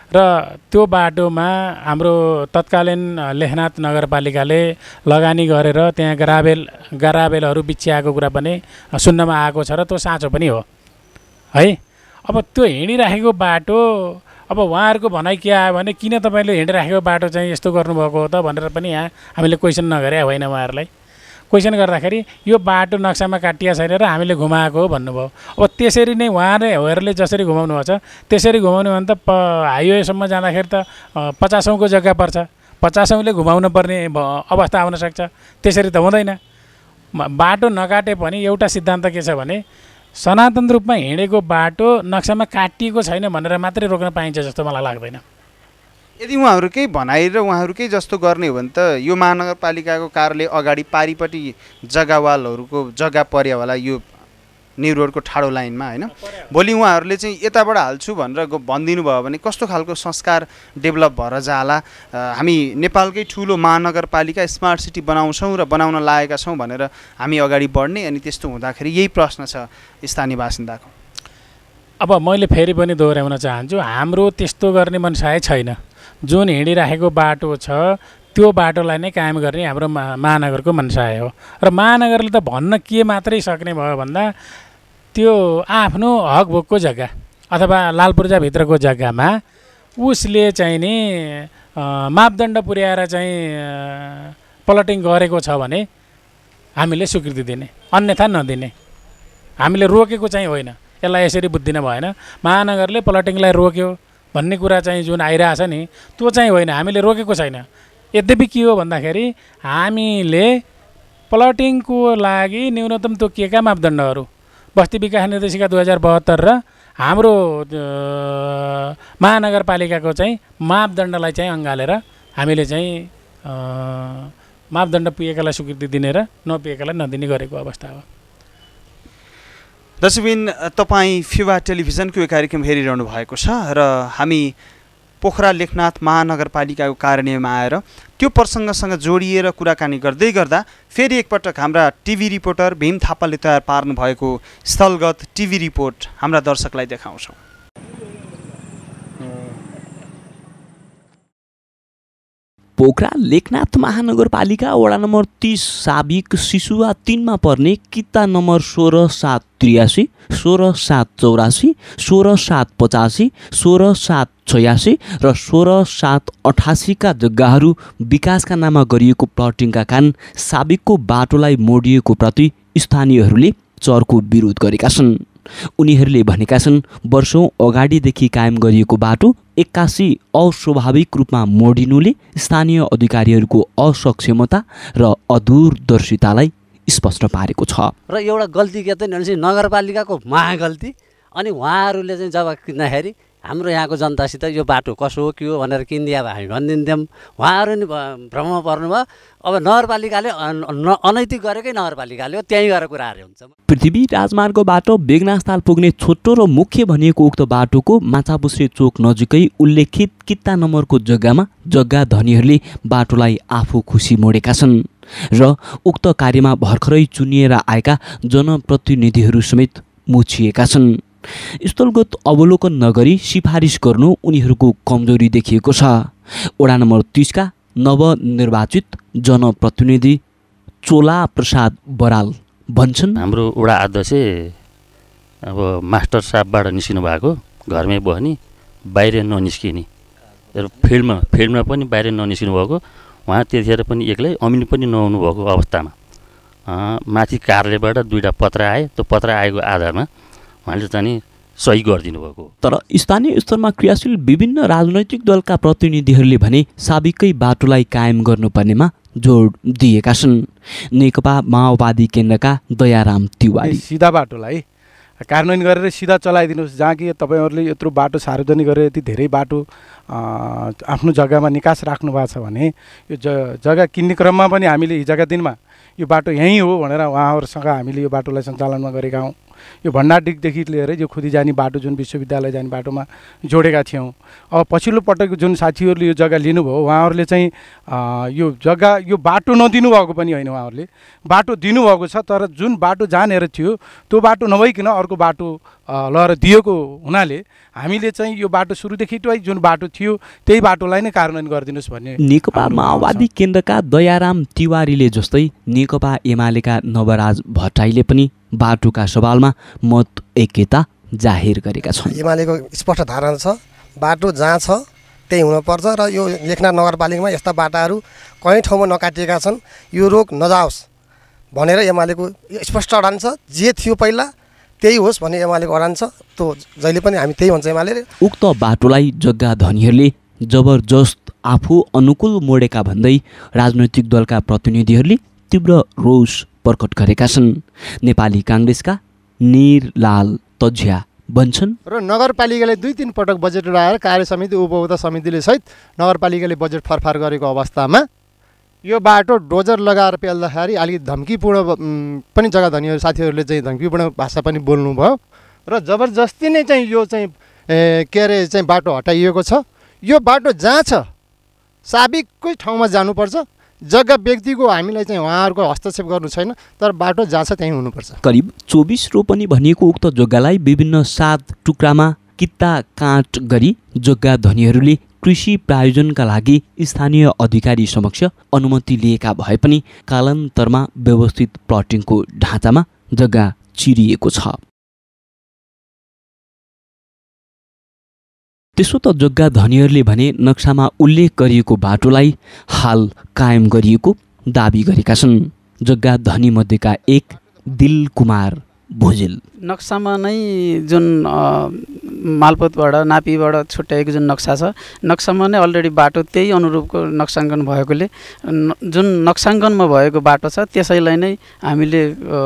र त्यो बाटोमा हाम्रो तत्कालीन लेखनाथ नगरपालिकाले लगानी गरेर त्यहाँ ग्राभेल ग्राभेलहरू बिछ्याएको कुरा पनि सुन्नमा आएको छ र त्यो साँचो पनि हो है। अब त्यो हिँडिराखेको बाटो अब उहाँहरूको भनाइ के आयो भने किन तपाईँले हिँडिराखेको बाटो चाहिँ यस्तो गर्नुभएको हो त भनेर पनि यहाँ हामीले क्वेसन नगरे होइन। उहाँहरूलाई क्वेसन गर्दाखेरि यो बाटो नक्सामा काटिया छैन र हामीले घुमाएको हो भन्नुभयो। अब त्यसरी नै उहाँहरूले जसरी घुमाउनु भएको छ त्यसरी घुमाउनु भने त प हाइवेसम्म जाँदाखेरि त पचासौँको जग्गा पर्छ, पचासौँले घुमाउनु पर्ने अवस्था आउन सक्छ। त्यसरी त हुँदैन। बाटो नकाटे पनि एउटा सिद्धान्त के छ भने सनातन रूपमा हिँडेको बाटो नक्सामा काटिएको छैन भनेर मात्रै रोक्न पाइन्छ जस्तो मलाई लाग्दैन। यदि उहाँहरूकै भनाइ र उहाँहरूकै जस्तो गर्ने हो भने त यो महानगरपालिकाको कार्यालय अगाडि पारिपट्टि जग्गावालहरूको जग्गा पर्यो होला यो न्यु रोडको ठाडो लाइनमा होइन। भोलि उहाँहरूले चाहिँ यताबाट हाल्छु भनेर भनिदिनु भयो भने कस्तो खालको संस्कार डेभलप भएर जाला। हामी नेपालकै ठुलो महानगरपालिका स्मार्ट सिटी बनाउँछौँ र बनाउन लागेका छौँ भनेर हामी अगाडि बढ्ने, अनि त्यस्तो हुँदाखेरि यही प्रश्न छ स्थानीय बासिन्दाको। अब मैले फेरि पनि दोहोऱ्याउन चाहन्छु, हाम्रो त्यस्तो गर्ने मनसाय छैन। जुन हिँडिराखेको बाटो छ त्यो बाटोलाई नै कायम गर्ने हाम्रो महानगरको मनसाय हो। र महानगरले त भन्न के मात्रै सक्ने भयो भन्दा त्यो आफ्नो हकभोकको जग्गा अथवा लालपूर्जाभित्रको जग्गामा उसले चाहिँ नि मापदण्ड पुर्याएर चाहिँ प्लटिङ गरेको छ भने हामीले स्वीकृति दिने, अन्यथा नदिने। हामीले रोकेको चाहिँ होइन, यसलाई यसरी बुझ्दिन भएन। महानगरले प्लटिङलाई रोक्यो भन्ने कुरा चाहिँ जुन आइरहेछ नि त्यो चाहिँ होइन, हामीले रोकेको छैन। यद्यपि के हो भन्दाखेरि हामीले प्लटिङको लागि न्यूनतम तोकिएका मापदण्डहरू बस्ती विकास निर्देशिका दुई हजार बहत्तर र हाम्रो महानगरपालिकाको चाहिँ मापदण्डलाई चाहिँ अँगालेर हामीले चाहिँ मापदण्ड पुगेकालाई स्वीकृति दिने र नपुगेकालाई नदिने गरेको अवस्था हो। दर्शकबिन, तपाईँ फेवा टेलिभिजनको यो कार्यक्रम हेरिरहनु भएको छ र हामी पोखरा लेखनाथ महानगरपालिकाको कार्यालयमा आएर त्यो प्रसङ्गसँग जोडिएर कुराकानी गर्दै गर्दा फेरि एकपटक हाम्रा टिभी रिपोर्टर भीम थापाले तयार पार्नु भएको स्थलगत टिभी रिपोर्ट हाम्रा दर्शकलाई देखाउँछौँ। पोखरा लेखनाथ महानगरपालिका वडा नम्बर तीस साबिक सिसुवा तिनमा पर्ने किता नम्बर सोह्र सात त्रियासी, सोह्र सात चौरासी, सोह्र सात पचासी, सोह्र सात छयासी र सोह्र सात अठासीका जग्गाहरू विकासका नाममा गरिएको प्लटिङका कारण साबिकको बाटोलाई मोडिएको प्रति स्थानीयहरूले चर्को विरोध गरेका छन्। उनीहरूले भनेका छन् वर्षौँ अगाडिदेखि कायम गरिएको बाटो एक्कासी अस्वाभाविक रूपमा मोडिनुले स्थानीय अधिकारीहरूको असक्षमता र अदूरदर्शितालाई स्पष्ट पारेको छ। र एउटा गल्ती के त भनेपछि नगरपालिकाको महागल्ती। अनि उहाँहरूले चाहिँ जब किन्दाखेरि हाम्रो यहाँको जनतासित यो बाटो कसो हो के हो भनेर किनिदिया भए हामी भनिदिन्थ्यौँ। उहाँहरू नि भ्रममा पर्नुभयो। अब नगरपालिकाले अनैतिक गरेकै नगरपालिकाले हो, त्यहीँ गएर कुराहरू हुन्छ। पृथ्वी राजमार्गबाट बेगनासताल पुग्ने छोटो र मुख्य भनिएको उक्त बाटोको माछापुछ्रे चोक नजिकै उल्लेखित किता नम्बरको जग्गामा जग्गा धनीहरूले बाटोलाई आफू खुसी मोडेका छन् र उक्त कार्यमा भर्खरै चुनिएर आएका जनप्रतिनिधिहरू समेत मुछिएका छन्। स्थलगत अवलोकन नगरी सिफारिस गर्नु उनीहरूको कमजोरी देखिएको छ। वडा नम्बर तीसका नवनिर्वाचित जनप्रतिनिधि चोला प्रसाद बराल भन्छन्, हाम्रो वडा अध्यक्ष अब मास्टर साहबबाट निस्किनु भएको, घरमै बस्ने, बाहिर ननिस्किने, फिल्डमा फिल्डमा पनि बाहिर ननिस्किनु भएको। उहाँ त्यतिखेर पनि एक्लै अमिन पनि नहुनु भएको अवस्थामा माथि कार्यालयबाट दुईवटा पत्र आए। त्यो पत्र आएको आधारमा उहाँले चाहिँ सही गरिदिनु भएको। तर स्थानीय स्तरमा क्रियाशील विभिन्न राजनैतिक दलका प्रतिनिधिहरूले भने साबिकै बाटोलाई कायम गर्नुपर्नेमा जोड दिएका छन्। नेकपा माओवादी केन्द्रका दयाराम तिवारी, सिधा बाटोलाई कार्यान्वयन गरेर सिधा चलाइदिनुहोस्। जहाँ कि तपाईँहरूले यत्रो बाटो सार्वजनिक गरेर यति धेरै बाटो आफ्नो जग्गामा निकास राख्नु भएको छ भने यो ज जग्गा किन्ने क्रममा पनि हामीले हिजोका दिनमा यो बाटो यहीँ हो भनेर उहाँहरूसँग हामीले यो बाटोलाई सञ्चालनमा गरेका हौँ। यो भण्डारडिगदेखि लिएर यो खुदी जाने बाटो जुन विश्वविद्यालय जाने बाटोमा जोडेका थियौँ। अब पछिल्लो पटक जुन साथीहरूले यो जग्गा लिनुभयो उहाँहरूले चाहिँ यो जग्गा यो बाटो नदिनु भएको पनि होइन, उहाँहरूले बाटो दिनुभएको छ, तर जुन बाटो जहाँनिर थियो त्यो बाटो नभइकन अर्को बाटो लगेर दिएको हुनाले हामीले चाहिँ यो बाटो सुरुदेखि टोइ जुन बाटो थियो त्यही बाटोलाई नै कार्यान्वयन गरिदिनुहोस् भन्ने। नेकपा माओवादी केन्द्रका दयाराम तिवारीले जस्तै नेकपा एमालेका नवराज भट्टराईले पनि बाटोका सवालमा मत एकता जाहेर गरेका छन्। एमालेको स्पष्ट धारणा छ बाटो जहाँ छ त्यही हुनुपर्छ र यो लेखनाथ नगरपालिकामा यस्ता बाटाहरू कहीँ ठाउँमा नकाटिएका छन्, यो रोग नजाओस् भनेर एमालेको स्पष्ट अडान छ। जे थियो पहिला त्यही होस् भन्ने एमालेको अडान छ, त्यो जहिले पनि हामी त्यही भन्छ एमाले। उक्त बाटोलाई जग्गा धनीहरूले जबरजस्त आफू अनुकूल मोडेका भन्दै राजनैतिक दलका प्रतिनिधिहरूले तीव्र रोष प्रकट गरेका छन्। नेपाली काङ्ग्रेसका निरलाल तज्या भन्छन् र नगरपालिकाले दुई तिन पटक बजेट उडाएर कार्य समिति उपभोक्ता समितिले सहित नगरपालिकाले बजेट फरफार गरेको अवस्थामा यो बाटो डोजर लगाएर पेल्दाखेरि अलिकति धम्कीपूर्ण पनि जग्गा धनीहरू साथीहरूले चाहिँ धम्कीपूर्ण भाषा पनि बोल्नुभयो र जबरजस्ती नै चाहिँ यो चाहिँ के अरे चाहिँ बाटो हटाइएको छ। यो बाटो जहाँ छ साबिककै ठाउँमा जानुपर्छ, जग्गा व्यक्तिको हामीलाई चाहिँ उहाँहरूको हस्तक्षेप गर्नु छैन, तर बाटो जहाँ छ त्यहीँ हुनुपर्छ। करिब चौबिस रोपनी भनिएको उक्त जग्गालाई विभिन्न सात टुक्रामा कित्ता काट गरी जग्गा धनीहरूले कृषि प्रायोजनका लागि स्थानीय अधिकारी समक्ष अनुमति लिएका भए पनि कालान्तरमा व्यवस्थित प्लटिङको ढाँचामा जग्गा चिरिएको छ। त्यसो त जग्गा धनीहरूले भने नक्सामा उल्लेख गरिएको बाटोलाई हाल कायम गरिएको दाबी गरेका छन्। जग्गा धनी मध्येका एक दिलकुमार भोजेल नक्सामा नै जुन मालपोतबाट नापीबाट छुट्याएको जुन नक्सा छ नक्सामा नै अलरेडी बाटो त्यही अनुरूपको नक्साङ्कन भएकोले जुन नक्साङ्कनमा भएको बाटो छ त्यसैलाई नै हामीले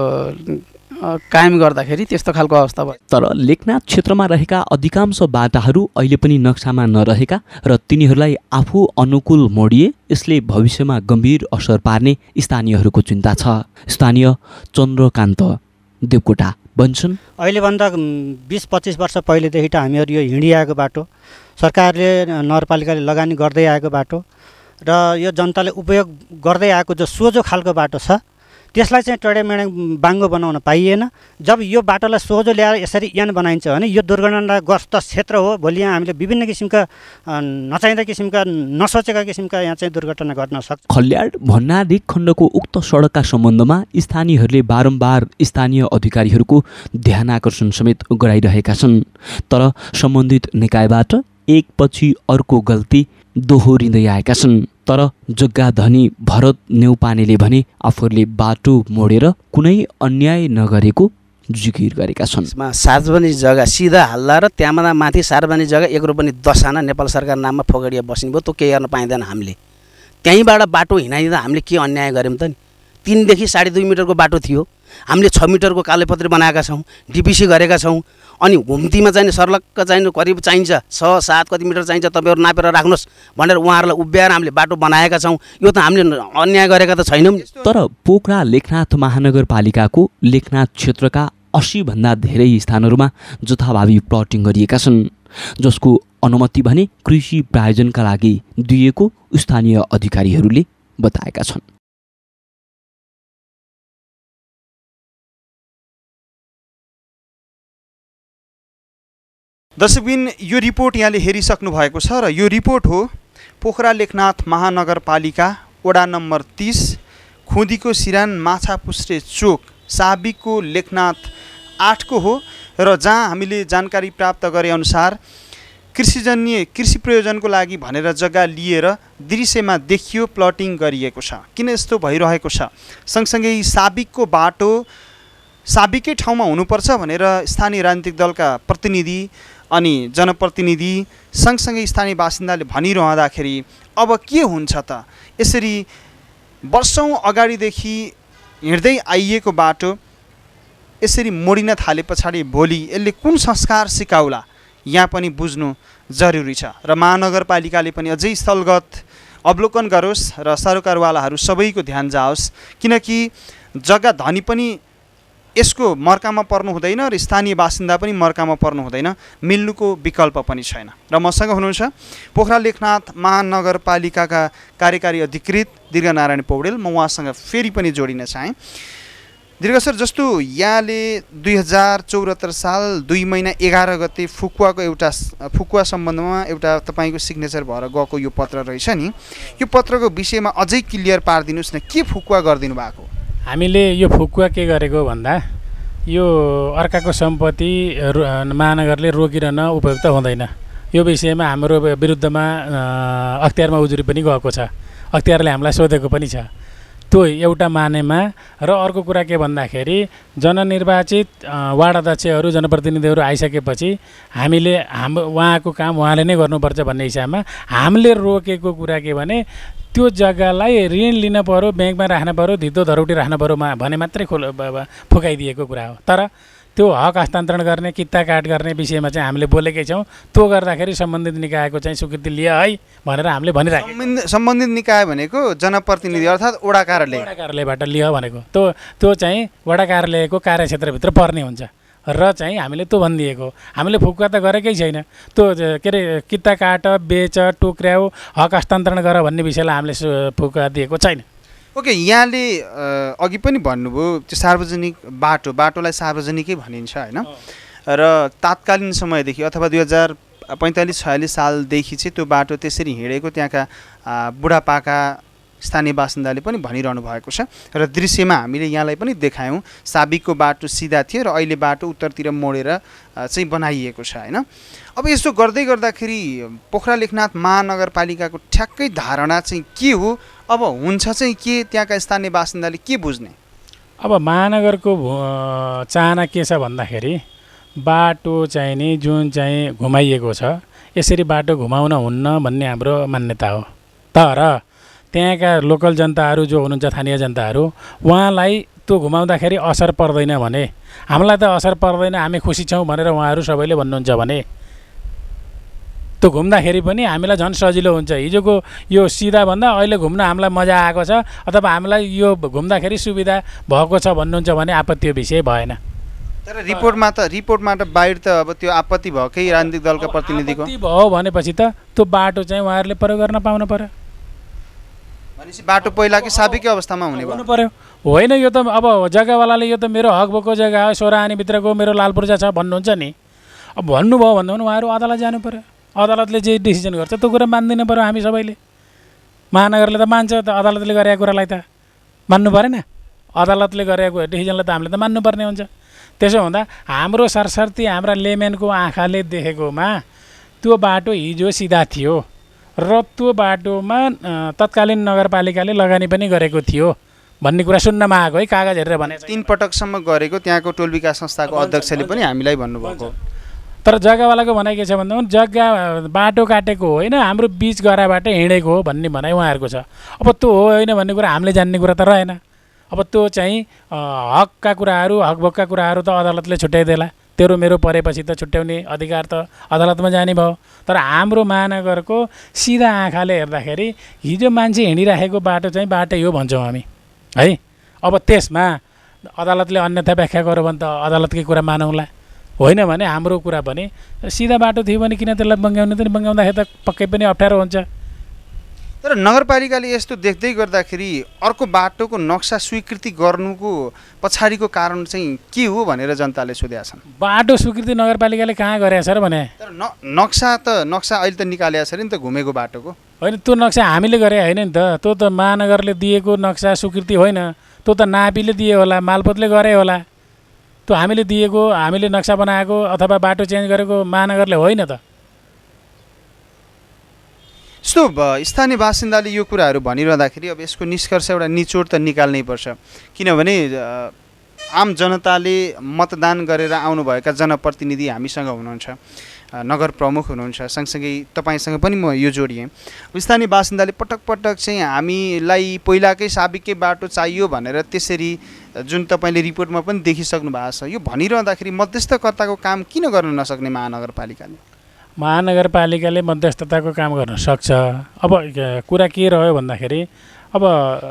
कायम गर्दाखेरि त्यस्तो खालको अवस्था भयो। तर लेखनाथ क्षेत्रमा रहेका अधिकांश बाटाहरू अहिले पनि नक्सामा नरहेका र तिनीहरूलाई आफू अनुकूल मोडिए यसले भविष्यमा गम्भीर असर पार्ने स्थानीयहरूको चिन्ता छ। स्थानीय चन्द्रकान्त देवकोटा भन्छन् अहिलेभन्दा बिस पच्चिस वर्ष पहिलेदेखि त हामीहरू यो हिँडिआएको बाटो, सरकारले नगरपालिकाले लगानी गर्दै आएको बाटो र यो जनताले उपयोग गर्दै आएको जो सोझो खालको बाटो छ त्यसलाई चाहिँ टडेमेडे बाङ्गो बनाउन पाइएन। जब यो बाटोलाई सोझो ल्याएर यसरी यान बनाइन्छ भने यो दुर्घटनाग्रस्त क्षेत्र हो। भोलि यहाँ हामीले विभिन्न किसिमका नचाहिँदा किसिमका नसोचेका किसिमका यहाँ चाहिँ दुर्घटना घट्न सक्छ। खल्याड भन्नाडी खण्डको उक्त सडकका सम्बन्धमा स्थानीयहरूले बारम्बार स्थानीय अधिकारीहरूको ध्यान आकर्षण समेत गराइरहेका छन्, तर सम्बन्धित निकायबाट एकपछि अर्को गल्ती दोहोरिँदै आएका छन्। तर जग्गा धनी भरत नेउपानेले भने आफूहरूले बाटो मोडेर कुनै अन्याय नगरेको जिकिर गरेका छन्। सार्वजनिक जग्गा सिधा हल्ला र त्यहाँभन्दा माथि सार्वजनिक जग्गा एक रुपैयाँ दस आना नेपाल सरकार नाममा फोगडिया बस्ने भयो, त्यो केही गर्न पाइँदैन। हामीले त्यहीँबाट बाटो हिँडाइदिँदा हामीले के अन्याय गऱ्यौँ त नि? तिनदेखि साढे दुई मिटरको बाटो थियो, हामीले छ मिटरको कागजपत्र बनाएका छौँ, डिपिसी गरेका छौँ। अनि घुम्तीमा चाहिँ सर्लक्क चाहिँ करिब चाहिन्छ छ सात कति मिटर चाहिन्छ तपाईँहरू नापेर राख्नुहोस् भनेर उहाँहरूलाई उभ्याएर हामीले बाटो बनाएका छौँ। यो त हामीले अन्याय गरेका त छैनौँ। तर पोखरा लेखनाथ महानगरपालिकाको लेखनाथ क्षेत्रका अस्सीभन्दा धेरै स्थानहरूमा जथाभावी प्लटिङ गरिएका छन्, जसको अनुमति भने कृषि प्रायोजनका लागि दिएको स्थानीय अधिकारीहरूले बताएका छन्। दर्शकबिन यो रिपोर्ट यहाँले हेरिसक्नु भएको छ र यो रिपोर्ट हो पोखरा लेखनाथ महानगरपालिका वडा नम्बर तीस खुँदीको सिरान माछापुस्रे चोक साबिकको लेखनाथ आठको हो र जहाँ हामीले जानकारी प्राप्त गरे अनुसार कृषिजन्य कृषि प्रयोजनको लागि भनेर जग्गा लिएर दृश्यमा देखियो प्लटिङ गरिएको छ। किन यस्तो भइरहेको छ? सँगसँगै साबिकको बाटो साबिकै ठाउँमा हुनुपर्छ भनेर स्थानीय राजनीतिक दलका प्रतिनिधि अनि जनप्रतिनिधि सँगसँगै स्थानीय बासिन्दाले भनिरहँदाखेरि अब के हुन्छ त? यसरी वर्षौँ अगाडिदेखि हिँड्दै आइएको बाटो यसरी मोडिन थाले पछाडि भोलि यसले कुन संस्कार सिकाउला यहाँ पनि बुझ्नु जरुरी छ र महानगरपालिकाले पनि अझै स्थलगत अवलोकन गरोस् र सरकारवालाहरू सबैको ध्यान जाओस्, किनकि जग्गा धनी पनि यसको मर्कामा पर्नु हुँदैन र स्थानीय बासिन्दा पनि मर्कामा पर्नु हुँदैन, मिल्नुको विकल्प पनि छैन। र मसँग हुनुहुन्छ पोखरा लेखनाथ महानगरपालिकाका कार्यकारी अधिकृत दीर्घनारायण पौडेल। म उहाँसँग फेरि पनि जोडिन चाहेँ। दीर्घ सर, जस्तो यहाँले दुई हजार चौहत्तर साल दुई महिना एघार गते फुकुवाको एउटा फुकुवा सम्बन्धमा एउटा तपाईँको सिग्नेचर भएर गएको यो पत्र रहेछ नि, यो पत्रको विषयमा अझै क्लियर पारिदिनुहोस् न, के फुकुवा गरिदिनु भएको? हामीले यो फुकुवा के गरेको भन्दा यो अर्काको सम्पत्ति महानगरले रोकिरहन उपयुक्त हुँदैन, यो विषयमा हाम्रो विरुद्धमा अख्तियारमा उजुरी पनि गएको छ, अख्तियारले हामीलाई सोधेको पनि छ। त्यो एउटा मानेमा र अर्को कुरा के भन्दाखेरि जननिर्वाचित वार्ड अध्यक्षहरू जनप्रतिनिधिहरू आइसकेपछि हामीले हाम उहाँको काम उहाँले नै गर्नुपर्छ भन्ने हिसाबमा हामीले रोकेको कुरा के भने त्यो जग्गालाई ऋण लिन पर्यो, ब्याङ्कमा राख्न पर्यो, धितो धरौटी राख्न पर्यो भने मात्रै खोल फुकाइदिएको कुरा हो। तर त्यो हक हस्तान्तरण गर्ने, किता काट गर्ने विषयमा चाहिँ हामीले बोलेकै छौँ। त्यो गर्दाखेरि सम्बन्धित निकायको चाहिँ स्वीकृति लियो है भनेर हामीले भनिराखेको। सम्बन्धित निकाय भनेको जनप्रतिनिधि अर्थात् वडा कार्यालय वडा कार्यालयबाट लियो भनेको त्यो त्यो चाहिँ वडा कार्यालयको कार्यक्षेत्रभित्र पर्ने हुन्छ र चाहिँ हामीले त्यो भनिदिएको। हामीले फुकुवा त गरेकै छैन, त्यो के अरे किता काट, बेच, टुक्र्याउ, हक हस्तान्तरण गर भन्ने विषयलाई हामीले फुकुवा दिएको छैन। ओके, यहाँले अघि पनि भन्नुभयो त्यो सार्वजनिक बाटो बाटोलाई सार्वजनिकै भनिन्छ होइन, र तात्कालीन समयदेखि अथवा दुई हजार पैँतालिस छयालिस सालदेखि चाहिँ त्यो बाटो त्यसरी हिँडेको त्यहाँका बुढापाका स्थानीय बासिन्दाले पनि भनिरहनु भएको छ र दृश्यमा हामीले यहाँलाई पनि देखायौँ। साबिकको बाटो सिधा थियो र अहिले बाटो उत्तरतिर मोडेर चाहिँ बनाइएको छ होइन। अब यसो गर्दै गर्दाखेरि पोखरा लेखनाथ महानगरपालिकाको ठ्याक्कै धारणा चाहिँ के हो? अब हुन्छ चाहिँ के त्यहाँका स्थानीय बासिन्दाले के बुझ्ने? अब महानगरको चाहना के छ भन्दाखेरि बाटो चाहिँ नि जुन चाहिँ घुमाइएको छ यसरी बाटो घुमाउन हुन्न भन्ने हाम्रो मान्यता हो। तर त्यहाँका लोकल जनताहरू जो हुनुहुन्छ, स्थानीय जनताहरू, उहाँलाई त्यो घुमाउँदाखेरि असर पर्दैन भने, हामीलाई त असर पर्दैन, हामी खुसी छौँ भनेर उहाँहरू सबैले भन्नुहुन्छ भने त्यो घुम्दाखेरि पनि हामीलाई झन् सजिलो हुन्छ। हिजोको यो सिधाभन्दा अहिले घुम्न हामीलाई मजा आएको छ अथवा हामीलाई यो घुम्दाखेरि सुविधा भएको छ भन्नुहुन्छ भने आपत्ति विषय भएन। तर रिपोर्टमा त रिपोर्टमा त बाहिर त अब त्यो आपत्ति भएकै राजनीतिक दलका प्रतिनिधिको भयो भनेपछि त त्यो बाटो चाहिँ उहाँहरूले प्रयोग गर्न पाउनु पर्यो। भनेपछि बाटो पहिलाकै साबिकै अवस्थामा हुने हुनु पर्यो होइन? यो त अब जग्गावालाले यो त मेरो हक भएको जग्गा हो, सोह्रानीभित्रको मेरो लाल पूर्जा छ भन्नुहुन्छ नि। अब भन्नुभयो भन्दा पनि उहाँहरू अदालत जानु पर्यो, अदालतले जे डिसिजन गर्छ त्यो कुरा मान्दिनु पर्यो। हामी सबैले, महानगरले त मान्छ त अदालतले गरेको कुरालाई त मान्नु परेन? अदालतले गरेको डिसिजनलाई त हामीले त मान्नुपर्ने हुन्छ। त्यसो हुँदा हाम्रो सरसर्ती हाम्रा लेमेनको आँखाले देखेकोमा त्यो बाटो हिजो सिधा थियो र त्यो बाटोमा तत्कालीन नगरपालिकाले लगानी पनि गरेको थियो भन्ने कुरा सुन्नमा आएको है, कागज हेरेर भने तीन पटकसम्म गरेको त्यहाँको टोल विकास संस्थाको अध्यक्षले पनि हामीलाई भन्नुभएको। तर जग्गावालाको भनाइ के छ भन्दा जग्गा बाटो काटेको होइन, हाम्रो बिच गराबाट हिँडेको हो भन्ने भनाइ उहाँहरूको छ। अब त्यो हो होइन भन्ने कुरा हामीले जान्ने कुरा त रहेन। अब त्यो चाहिँ हकका कुराहरू, हकभोकका कुराहरू त अदालतले छुट्याइदिएला। तेरो मेरो परेपछि त छुट्याउने अधिकार त अदालतमा जाने भयो। तर हाम्रो महानगरको सिधा आँखाले हेर्दाखेरि हिजो मान्छे हिँडिराखेको बाटो चाहिँ बाटै हो भन्छौँ हामी है। अब त्यसमा अदालतले अन्यथा व्याख्या गर्यो भने त अदालतकै कुरा मानौँला, होइन भने हाम्रो कुरा पनि सिधा बाटो थियो भने किन त्यसलाई बङ्ग्याउने त? बङ्ग्याउँदाखेरि त पक्कै पनि अप्ठ्यारो हुन्छ। तर नगरपालिकाले यस्तो देख्दै गर्दाखेरि अर्को बाटोको नक्सा स्वीकृति गर्नुको पछाडिको कारण चाहिँ के हो भनेर जनताले सोधेका छन्। बाटो स्वीकृति नगरपालिकाले कहाँ गरेको छ र भने? तर न नक्सा त नक्सा अहिले त निकालेको छ नि त घुमेको बाटोको। होइन, त्यो नक्सा हामीले गरे होइन नि त, त्यो त महानगरले दिएको नक्सा स्वीकृति होइन, त्यो त नापीले दिए होला, मालपोतले गरे होला। त्यो हामीले दिएको, हामीले नक्सा बनाएको अथवा बाटो चेन्ज गरेको महानगरले होइन त। यस्तो स्थानीय बासिन्दाले यो कुराहरू भनिरहँदाखेरि अब यसको निष्कर्ष एउटा निचोड त निकाल्नै पर्छ। किनभने आम जनताले मतदान गरेर आउनुभएका जनप्रतिनिधि हामीसँग हुनुहुन्छ, नगर प्रमुख हुनुहुन्छ, सँगसँगै तपाईँसँग पनि म यो जोडिएँ। स्थानीय बासिन्दाले पटक पटक चाहिँ हामीलाई पहिलाकै साबिकै बाटो चाहियो भनेर त्यसरी जुन तपाईँले रिपोर्टमा पनि देखिसक्नु भएको छ, यो भनिरहँदाखेरि मध्यस्थकर्ताको काम किन गर्न नसक्ने महानगरपालिकाले? महानगरपालिकाले मध्यस्थताको काम गर्न सक्छ। अब कुरा के रह्यो भन्दाखेरि अब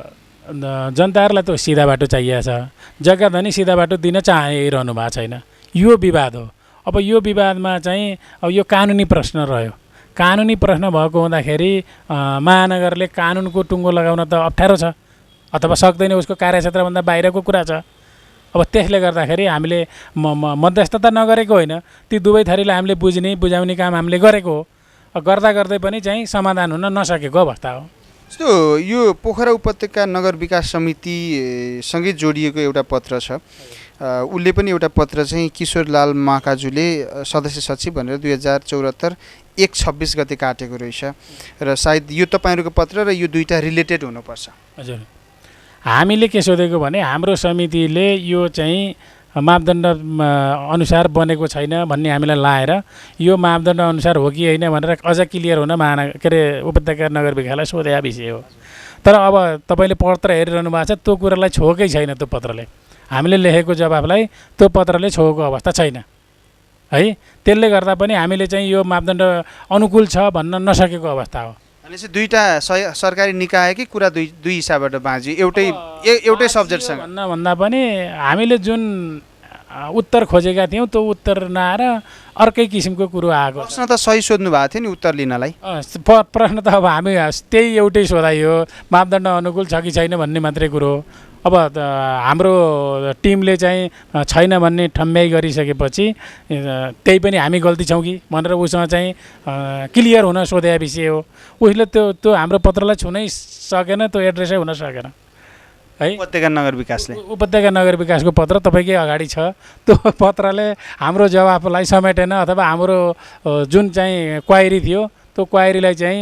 जनताहरूलाई त सिधा बाटो चाहिएको छ, जग्गा धनी सिधा बाटो दिन चाहिरहनु भएको छैन। यो विवाद हो। अब यो विवादमा चाहिँ अब यो कानुनी प्रश्न रह्यो। कानुनी प्रश्न भएको हुँदाखेरि महानगरले कानुनको टुङ्गो लगाउन त अप्ठ्यारो छ अथवा सक्दैन, उसको कार्यक्षेत्रभन्दा बाहिरको कुरा छ। अब त्यसले गर्दाखेरि हामीले म मध्यस्थता नगरेको होइन, ती दुवै थरीलाई हामीले बुझ्ने बुझाउने काम हामीले गरेको हो। गर्दा गर्दै पनि चाहिँ समाधान हुन नसकेको अवस्था हो। जस्तो यो पोखरा उपत्यका नगर विकास समितिसँगै जोडिएको एउटा पत्र छ। उसले पनि एउटा पत्र चाहिँ किशोरलाल महाकाजुले सदस्य सचिव भनेर दुई हजार चौहत्तर एक छब्बिस गते काटेको रहेछ र सायद यो तपाईँहरूको पत्र र यो दुईवटा रिलेटेड हुनुपर्छ। हजुर, हामीले के सोधेको भने हाम्रो समितिले यो चाहिँ मापदण्ड अनुसार बनेको छैन भन्ने हामीलाई लाएर यो मापदण्ड अनुसार हो कि होइन भनेर अझ क्लियर हुन महानगर के अरे उपत्यका नगर विकासलाई सोधेको विषय हो। तर अब तपाईँले पत्र हेरिरहनु भएको छ, त्यो कुरालाई छोएकै छैन। त्यो पत्रले हामीले लेखेको जवाफलाई त्यो पत्रले छोएको अवस्था छैन है। त्यसले गर्दा पनि हामीले चाहिँ यो मापदण्ड अनुकूल छ भन्न नसकेको अवस्था हो। भनेपछि दुईवटा सरकारी निकायकै कुरा दुई दुई हिसाबबाट बाँझ्यो एउटै एउटै सब्जेक्टसँग भन्न भन्दा पनि हामीले जुन उत्तर खोजेका थियौँ त्यो उत्तर नआएर अर्कै किसिमको कुरो आएको। प्रश्न त सही सोध्नु भएको थियो नि उत्तर लिनलाई। प्रश्न त अब हामी त्यही एउटै सोधाइयो, मापदण्ड अनुकूल छ कि छैन भन्ने मात्रै कुरो। अब हाम्रो टिमले चाहिँ छैन भन्ने ठम्ब्याइ गरिसकेपछि त्यही पनि हामी गल्ती छौँ कि भनेर उसँग चाहिँ क्लियर हुन सोधेको विषय हो। उसले त्यो त्यो हाम्रो पत्रलाई छुनै सकेन, त्यो एड्रेसै हुन सकेन है। उपत्यका नगर विकासले उपत्यका नगर विकासको पत्र तपाईँकै अगाडि छ। त्यो पत्रले हाम्रो जवाफलाई समेटेन अथवा हाम्रो जुन चाहिँ क्वाइरी थियो त्यो क्वाइरीलाई चाहिँ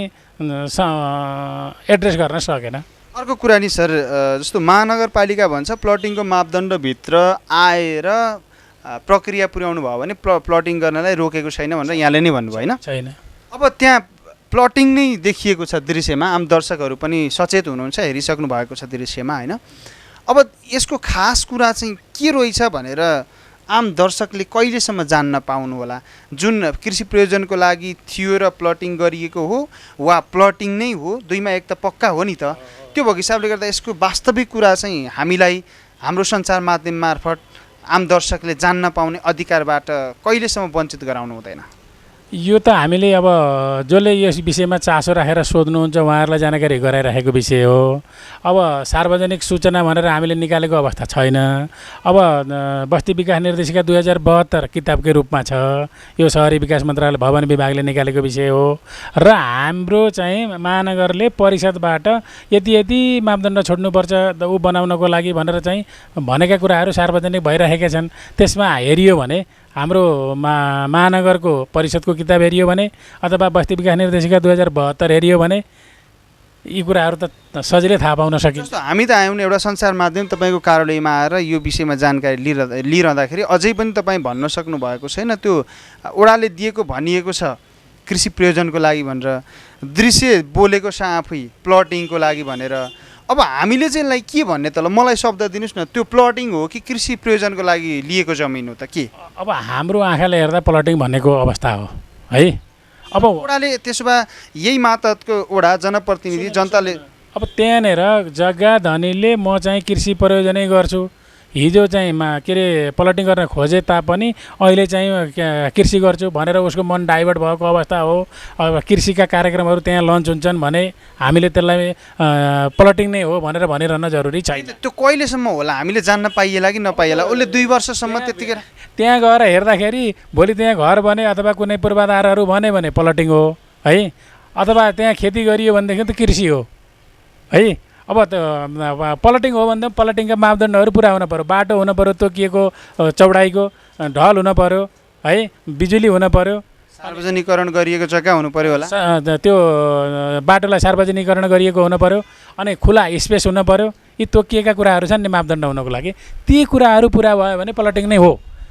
एड्रेस गर्न सकेन। अर्को कुरा नि सर, जस्तो महानगरपालिका भन्छ प्लटिङको मापदण्डभित्र आएर प्रक्रिया पुर्याउनु भयो भने प्ल प्लटिङ गर्नलाई रोकेको छैन भनेर यहाँले नै भन्नुभयो होइन? छैन। अब त्यहाँ प्लटिङ नै देखिएको छ दृश्यमा, आम दर्शकहरू पनि सचेत हुनुहुन्छ, हेरिसक्नु भएको छ दृश्यमा होइन? अब यसको खास कुरा चाहिँ के रहेछ भनेर आम दर्शकले कहिलेसम्म जान्न पाउनु होला? जुन कृषि प्रयोजनको लागि थियो र प्लटिङ गरिएको हो वा प्लटिङ नै हो, दुईमा एक त पक्का हो नि त। त्यो भएको हिसाबले गर्दा यसको वास्तविक कुरा चाहिँ हामीलाई हाम्रो सञ्चार माध्यम मार्फत आम दर्शकले जान्न पाउने अधिकारबाट कहिलेसम्म वञ्चित गराउनु हुँदैन? यो त हामीले अब जसले यस विषयमा चासो राखेर सोध्नुहुन्छ उहाँहरूलाई जानकारी गराइराखेको विषय हो। अब सार्वजनिक सूचना भनेर हामीले निकालेको अवस्था छैन। अब बस्ती विकास निर्देशिका दुई हजार बहत्तर किताबकै रूपमा छ, यो सहरी विकास मन्त्रालय भवन विभागले निकालेको विषय हो र हाम्रो चाहिँ महानगरले परिषदबाट यति यति मापदण्ड छोड्नुपर्छ ऊ बनाउनको लागि भनेर चाहिँ भनेका कुराहरू सार्वजनिक भइरहेका छन्। त्यसमा हेरियो भने हाम्रो मा महानगरको परिषदको किताब हेरियो भने अथवा बस्ती विकास निर्देशिका दुई हजार बहत्तर हेरियो भने यी कुराहरू त सजिलै थाहा पाउन सकिन्छ। जस्तो हामी त आयौँ एउटा सञ्चार माध्यम तपाईँको कार्यालयमा आएर यो विषयमा जानकारी लिइरहँदा लिइरहँदाखेरि अझै पनि तपाईँ भन्न सक्नु भएको छैन त्यो ओडाले दिएको भनिएको छ कृषि प्रयोजनको लागि भनेर, दृश्य बोलेको छ आफै प्लटिङको लागि भनेर। अब हामीले चाहिँ यसलाई के भन्ने त ल मलाई शब्द दिनुहोस् न, त्यो प्लटिङ हो कि कृषि प्रयोजनको लागि लिएको जमिन हो त के? अब हाम्रो आँखाले हेर्दा प्लटिङ भनेको अवस्था हो है। अब ओडाले त्यसो भए यही मातहतको ओडा जनप्रतिनिधि जनताले अब त्यहाँनिर जग्गा धनीले म चाहिँ कृषि प्रयोजनै गर्छु, हिजो चाहिँ मा के अरे प्लटिङ गर्न खोजे तापनि अहिले चाहिँ कृषि गर्छु भनेर उसको मन डाइभर्ट भएको अवस्था हो। अब कृषिका कार्यक्रमहरू त्यहाँ लन्च हुन्छन् भने हामीले त्यसलाई प्लटिङ नै हो भनेर भनिरहन जरुरी छैन। त्यो कहिलेसम्म होला हामीले जान्न पाइएला कि नपाइएला? उसले दुई वर्षसम्म त्यतिखेर त्यहाँ गएर हेर्दाखेरि भोलि त्यहाँ घर बने अथवा कुनै पूर्वाधारहरू बने भने प्लटिङ हो है, अथवा त्यहाँ खेती गरियो भनेदेखि त कृषि हो है। अब त प्लटिङ हो भने प्लटिङका मापदण्डहरू पुरा हुनु पऱ्यो, बाटो हुनु पऱ्यो, तोकिएको चौडाइको ढल हुनु पऱ्यो है, बिजुली हुनु पऱ्यो, सार्वजनिकरण गरिएको जग्गा हुनु पऱ्यो होला, त्यो बाटोलाई सार्वजनिकरण गरिएको हुनु पऱ्यो, अनि खुला स्पेस हुनु पऱ्यो। यी तोकिएका कुराहरू छन् नि मापदण्ड हुनको लागि, ती कुराहरू पुरा भयो भने प्लटिङ नै हो।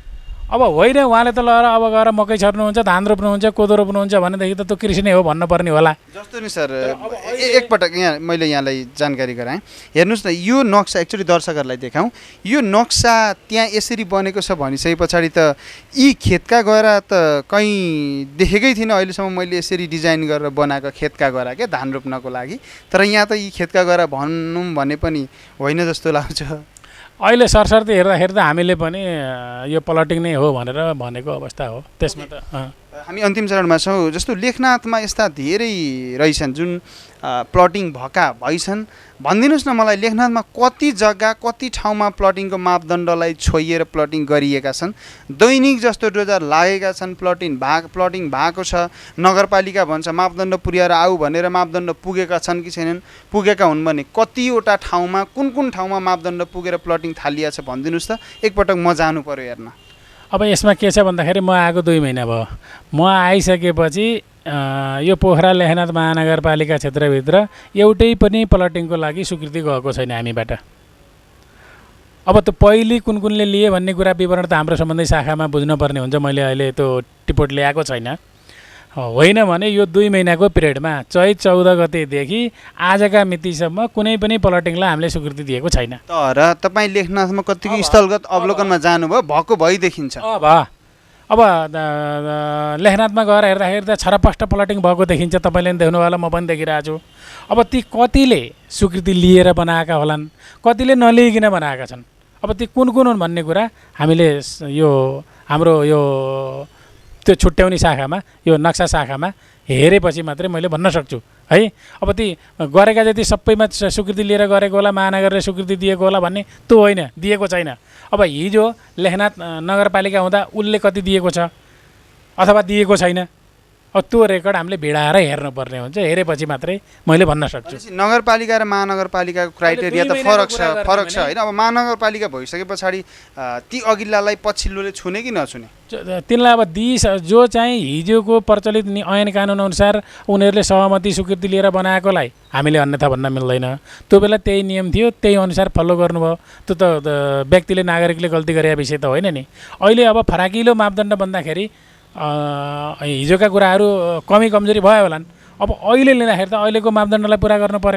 अब होइन उहाँले त ल अब गएर मकै छर्नुहुन्छ, धान रोप्नुहुन्छ, कोदो रोप्नुहुन्छ भनेदेखि त त्यो कृषि नै हो भन्नुपर्ने होला। जस्तो नि सर एकपटक यहाँ मैले यहाँलाई जानकारी गराएँ। हेर्नुहोस् न, यो नक्सा एक्चुअली दर्शकहरूलाई देखाउँ। यो नक्सा त्यहाँ यसरी बनेको छ भनिसके पछाडि त यी खेतका गएर त कहीँ देखेकै थिइनँ अहिलेसम्म मैले यसरी डिजाइन गरेर बनाएको खेतका गएर क्या धान रोप्नको लागि। तर यहाँ त यी खेतका गएर भनौँ भने पनि होइन जस्तो लाग्छ। अहिले सरसर्ती हेर्दाखेरि त हामीले पनि यो प्लटिङ नै हो भनेर भनेको अवस्था हो। त्यसमा त हामी अन्तिम चरणमा छौँ। जस्तो लेखनाथमा यस्ता धेरै रहेछन् जुन प्लटिङ भएका भइछन्, भनिदिनुहोस् न मलाई लेखनाथमा कति जग्गा कति ठाउँमा प्लटिङको मापदण्डलाई छोइएर प्लटिङ गरिएका छन्? दैनिक जस्तो डोजर लागेका छन्, प्लटिङ भाग प्लटिङ भएको छ, नगरपालिका भन्छ मापदण्ड पुर्याएर आऊ भनेर मापदण्ड पुगेका छन् कि छैनन्? पुगेका हुन् भने कतिवटा ठाउँमा कुन कुन ठाउँमा मापदण्ड पुगेर प्लटिङ थालिया छ भनिदिनुहोस् त। एकपटक म जानु पर्यो हेर्न। अब यसमा के छ भन्दाखेरि म आएको दुई महिना भयो। म आइसकेपछि यो पोखरा लेखनाथ महानगरपालिका क्षेत्रभित्र एउटै पनि प्लटिङको लागि स्वीकृति गएको छैन हामीबाट। अब त्यो पहिले कुन कुनले लिए भन्ने कुरा विवरण त हाम्रो सम्बन्धी शाखामा बुझ्नुपर्ने हुन्छ। मैले अहिले त्यो टिपोट ल्याएको छैन। होइन भने यो दुई महिनाको पिरियडमा चैत चौध गतेदेखि आजका मितिसम्म कुनै पनि प्लटिङलाई हामीले स्वीकृति दिएको छैन। तर तपाईँ लेखनाथमा कतिको स्थलगत अवलोकनमा जानुभयो, भएको भइ देखिन्छ। अब अब लेखनाथमा गएर हेर्दाखेरि त छरपष्ट प्लटिङ भएको देखिन्छ। तपाईँले पनि देख्नु होला, म पनि देखिरहेको छु। अब ती कतिले स्वीकृति लिएर बनाएका होलान्, कतिले नलिइकन बनाएका छन्। अब ती कुन कुन हुन् भन्ने कुरा हामीले यो हाम्रो यो त्यो छुट्याउने शाखामा यो नक्सा शाखामा हेरेपछि मात्रै मैले भन्न सक्छु है। अब ती गरेका जति सबैमा स्वीकृति लिएर गरेको होला, महानगरले स्वीकृति दिएको होला भन्ने त्यो होइन, दिएको छैन। अब हिजो लेखनाथ नगरपालिका हुँदा उसले कति दिएको छ अथवा दिएको छैन, अब त्यो रेकर्ड हामीले भिडाएर हेर्नुपर्ने हुन्छ। हेरेपछि मात्रै मैले भन्न सक्छु। नगरपालिका र महानगरपालिकाको क्राइटेरिया त फरक छ फरक छ होइन। अब महानगरपालिका भइसके पछाडि ती अघिल्लालाई पछिल्लोले छुने कि नछुने? तिनलाई अब दिइस जो चाहिँ हिजोको प्रचलित ऐन कानुन अनुसार उनीहरूले सहमति स्वीकृति लिएर बनाएकोलाई हामीले अन्यथा भन्न मिल्दैन। त्यो बेला त्यही नियम थियो, त्यही अनुसार फलो गर्नुभयो। त्यो त व्यक्तिले नागरिकले गल्ती गरेका विषय त होइन नि। अहिले अब फराकिलो मापदण्ड भन्दाखेरि हिजोका कुराहरू कमी कमजोरी भयो होलान्। अब अहिले लिँदाखेरि त अहिलेको मापदण्डलाई पुरा गर्नु पर्यो।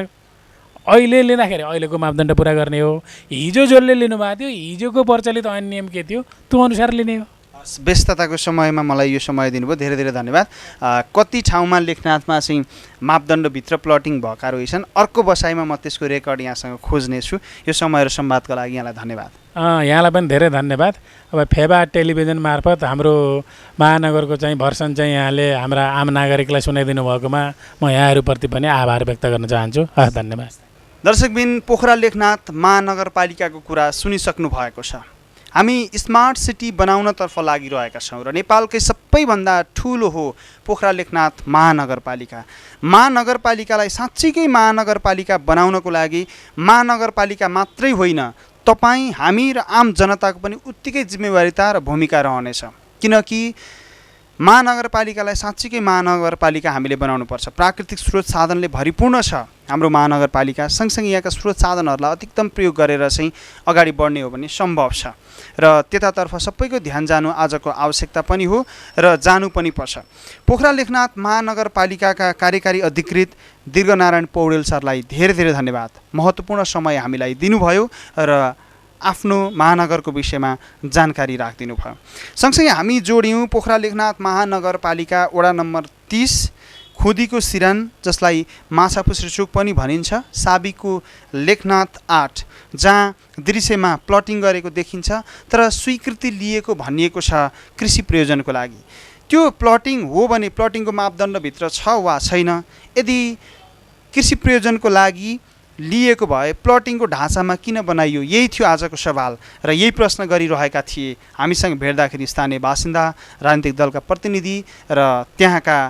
अहिले लिँदाखेरि अहिलेको मापदण्ड पुरा गर्ने हो। हिजो जसले लिनुभएको थियो हिजोको प्रचलित ऐन नियम के थियो त्यो अनुसार लिने हो। व्यस्तताको समयमा मलाई यो समय दिनुभयो, धेरै धेरै धन्यवाद। कति ठाउँमा लेखनाथमा चाहिँ मापदण्डभित्र प्लटिङ भएका रहेछन्, अर्को बसाइमा म त्यसको रेकर्ड यहाँसँग खोज्नेछु। यो समय र संवादको लागि यहाँलाई धन्यवाद। यहाँलाई पनि धेरै धन्यवाद। अब फेबा टेलिभिजन मार्फत हाम्रो महानगरको चाहिँ भर्सन चाहिँ यहाँले हाम्रा आम नागरिकलाई सुनाइदिनु भएकोमा म यहाँहरूप्रति पनि आभार व्यक्त गर्न चाहन्छु। हस्, धन्यवाद। दर्शकबिन, पोखरा लेखनाथ महानगरपालिकाको कुरा सुनिसक्नु भएको छ। हामी स्मार्ट सिटी बनाउनतर्फ लागिरहेका छौँ र नेपालकै सबैभन्दा ठुलो हो पोखरा लेखनाथ महानगरपालिका। महानगरपालिकालाई साँच्चीकै महानगरपालिका बनाउनको लागि महानगरपालिका मात्रै होइन, तपाईँ हामी र आम जनताको पनि उत्तिकै जिम्मेवारीता र भूमिका रहनेछ। किनकि महानगरपालिकालाई साँच्चीकै महानगरपालिका हामीले बनाउनुपर्छ। प्राकृतिक स्रोत साधनले भरिपूर्ण छ हाम्रो महानगरपालिका। सँगसँगै यहाँका स्रोत साधनहरूलाई अधिकतम प्रयोग गरेर चाहिँ अगाडि बढ्ने हो भने सम्भव छ र त्यतातर्फ सबैको ध्यान जानु आजको आवश्यकता पनि हो र जानु पनि पर्छ। पोखरा लेखनाथ महानगरपालिकाका कार्यकारी अधिकृत दीर्घनारायण पौडेल सरलाई धेरै धेरै धन्यवाद। महत्त्वपूर्ण समय हामीलाई दिनुभयो र आफ्नो महानगरको विषयमा जानकारी राखिदिनु भयो। सँगसँगै हामी जोड्यौँ पोखरा लेखनाथ महानगरपालिका वडा नम्बर तीस खुदीको सिरान, जसलाई माछापुछ्रे चोक पनि भनिन्छ, साबीको लेखनाथ आठ, जहाँ दृश्यमा प्लटिङ गरेको देखिन्छ तर स्वीकृति लिएको भनिएको छ कृषि प्रयोजनको लागि। त्यो प्लटिङ हो भने प्लटिङको मापदण्डभित्र छ वा छैन, यदि कृषि प्रयोजनको लागि लिएको भए प्लटिङको ढाँचामा किन बनाइयो, यही थियो आजको सवाल र यही प्रश्न गरिरहेका थिए हामीसँग भेट्दाखेरि स्थानीय बासिन्दा, राजनीतिक दलका प्रतिनिधि र त्यहाँका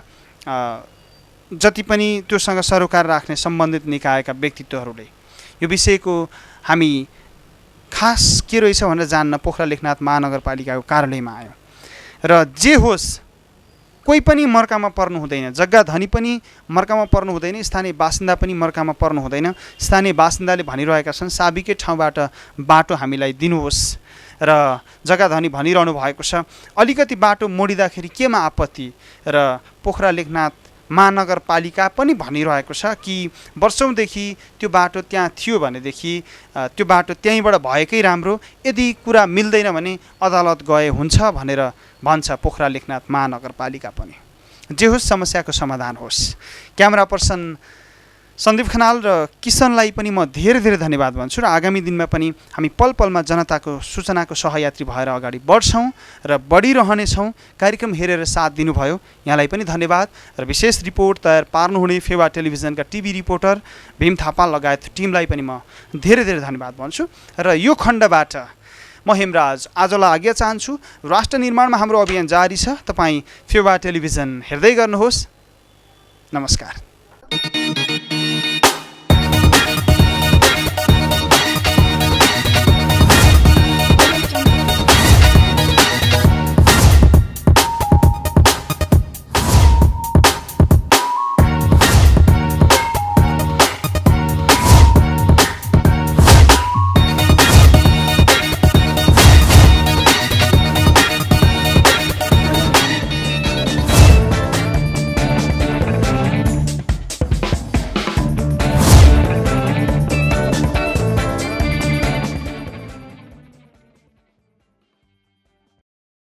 जति पनि त्योसँग सरोकार राख्ने सम्बन्धित निकायका व्यक्तित्वहरूले। यो विषयको हामी खास के रहेछ भनेर जान्न पोखरा लेखनाथ महानगरपालिकाको कार्यालयमा आयौँ र जे होस् कोही पनि मर्कामा पर्नु हुँदैन, जग्गा धनी पनि मर्कामा पर्नु हुँदैन, स्थानीय बासिन्दा पनि मर्कामा पर्नु हुँदैन। स्थानीय बासिन्दाले भनिरहेका छन् साबीकै ठाउँबाट बाटो हामीलाई दिनुहोस् र जग्गाधनी भनिरहनु भएको छ। अलिकति बाटो मोडिँदाखेरि केमा आपत्ति र पोखरा लेखनाथ महानगरपालिका पनि भनिरहेको छ कि वर्षौँदेखि त्यो बाटो त्यहाँ थियो भनेदेखि त्यो बाटो त्यहीँबाट भएकै राम्रो, यदि कुरा मिल्दैन भने अदालत गए हुन्छ भनेर भन्छ पोखरा लेखनाथ महानगरपालिका पनि। जे होस्, समस्याको समाधान होस्। क्यामेरा पर्सन सन्दीप खनाल र किसनलाई पनि म धेरै धेरै धन्यवाद भन्छु र आगामी दिनमा पनि हामी पल पलमा जनताको सूचनाको सहयात्री भएर अगाडि बढ्छौँ र बढिरहनेछौँ। कार्यक्रम हेरेर साथ दिनुभयो यहाँलाई पनि धन्यवाद र विशेष रिपोर्ट तयार पार्नुहुने फेवा टेलिभिजनका टिभी रिपोर्टर भीम थापा लगायत टिमलाई पनि म धेरै धेरै धन्यवाद भन्छु र यो खण्डबाट म हेमराज आजलाई आज्ञा चाहन्छु। राष्ट्र निर्माणमा हाम्रो अभियान जारी छ। तपाईँ फेवा टेलिभिजन हेर्दै गर्नुहोस्। नमस्कार।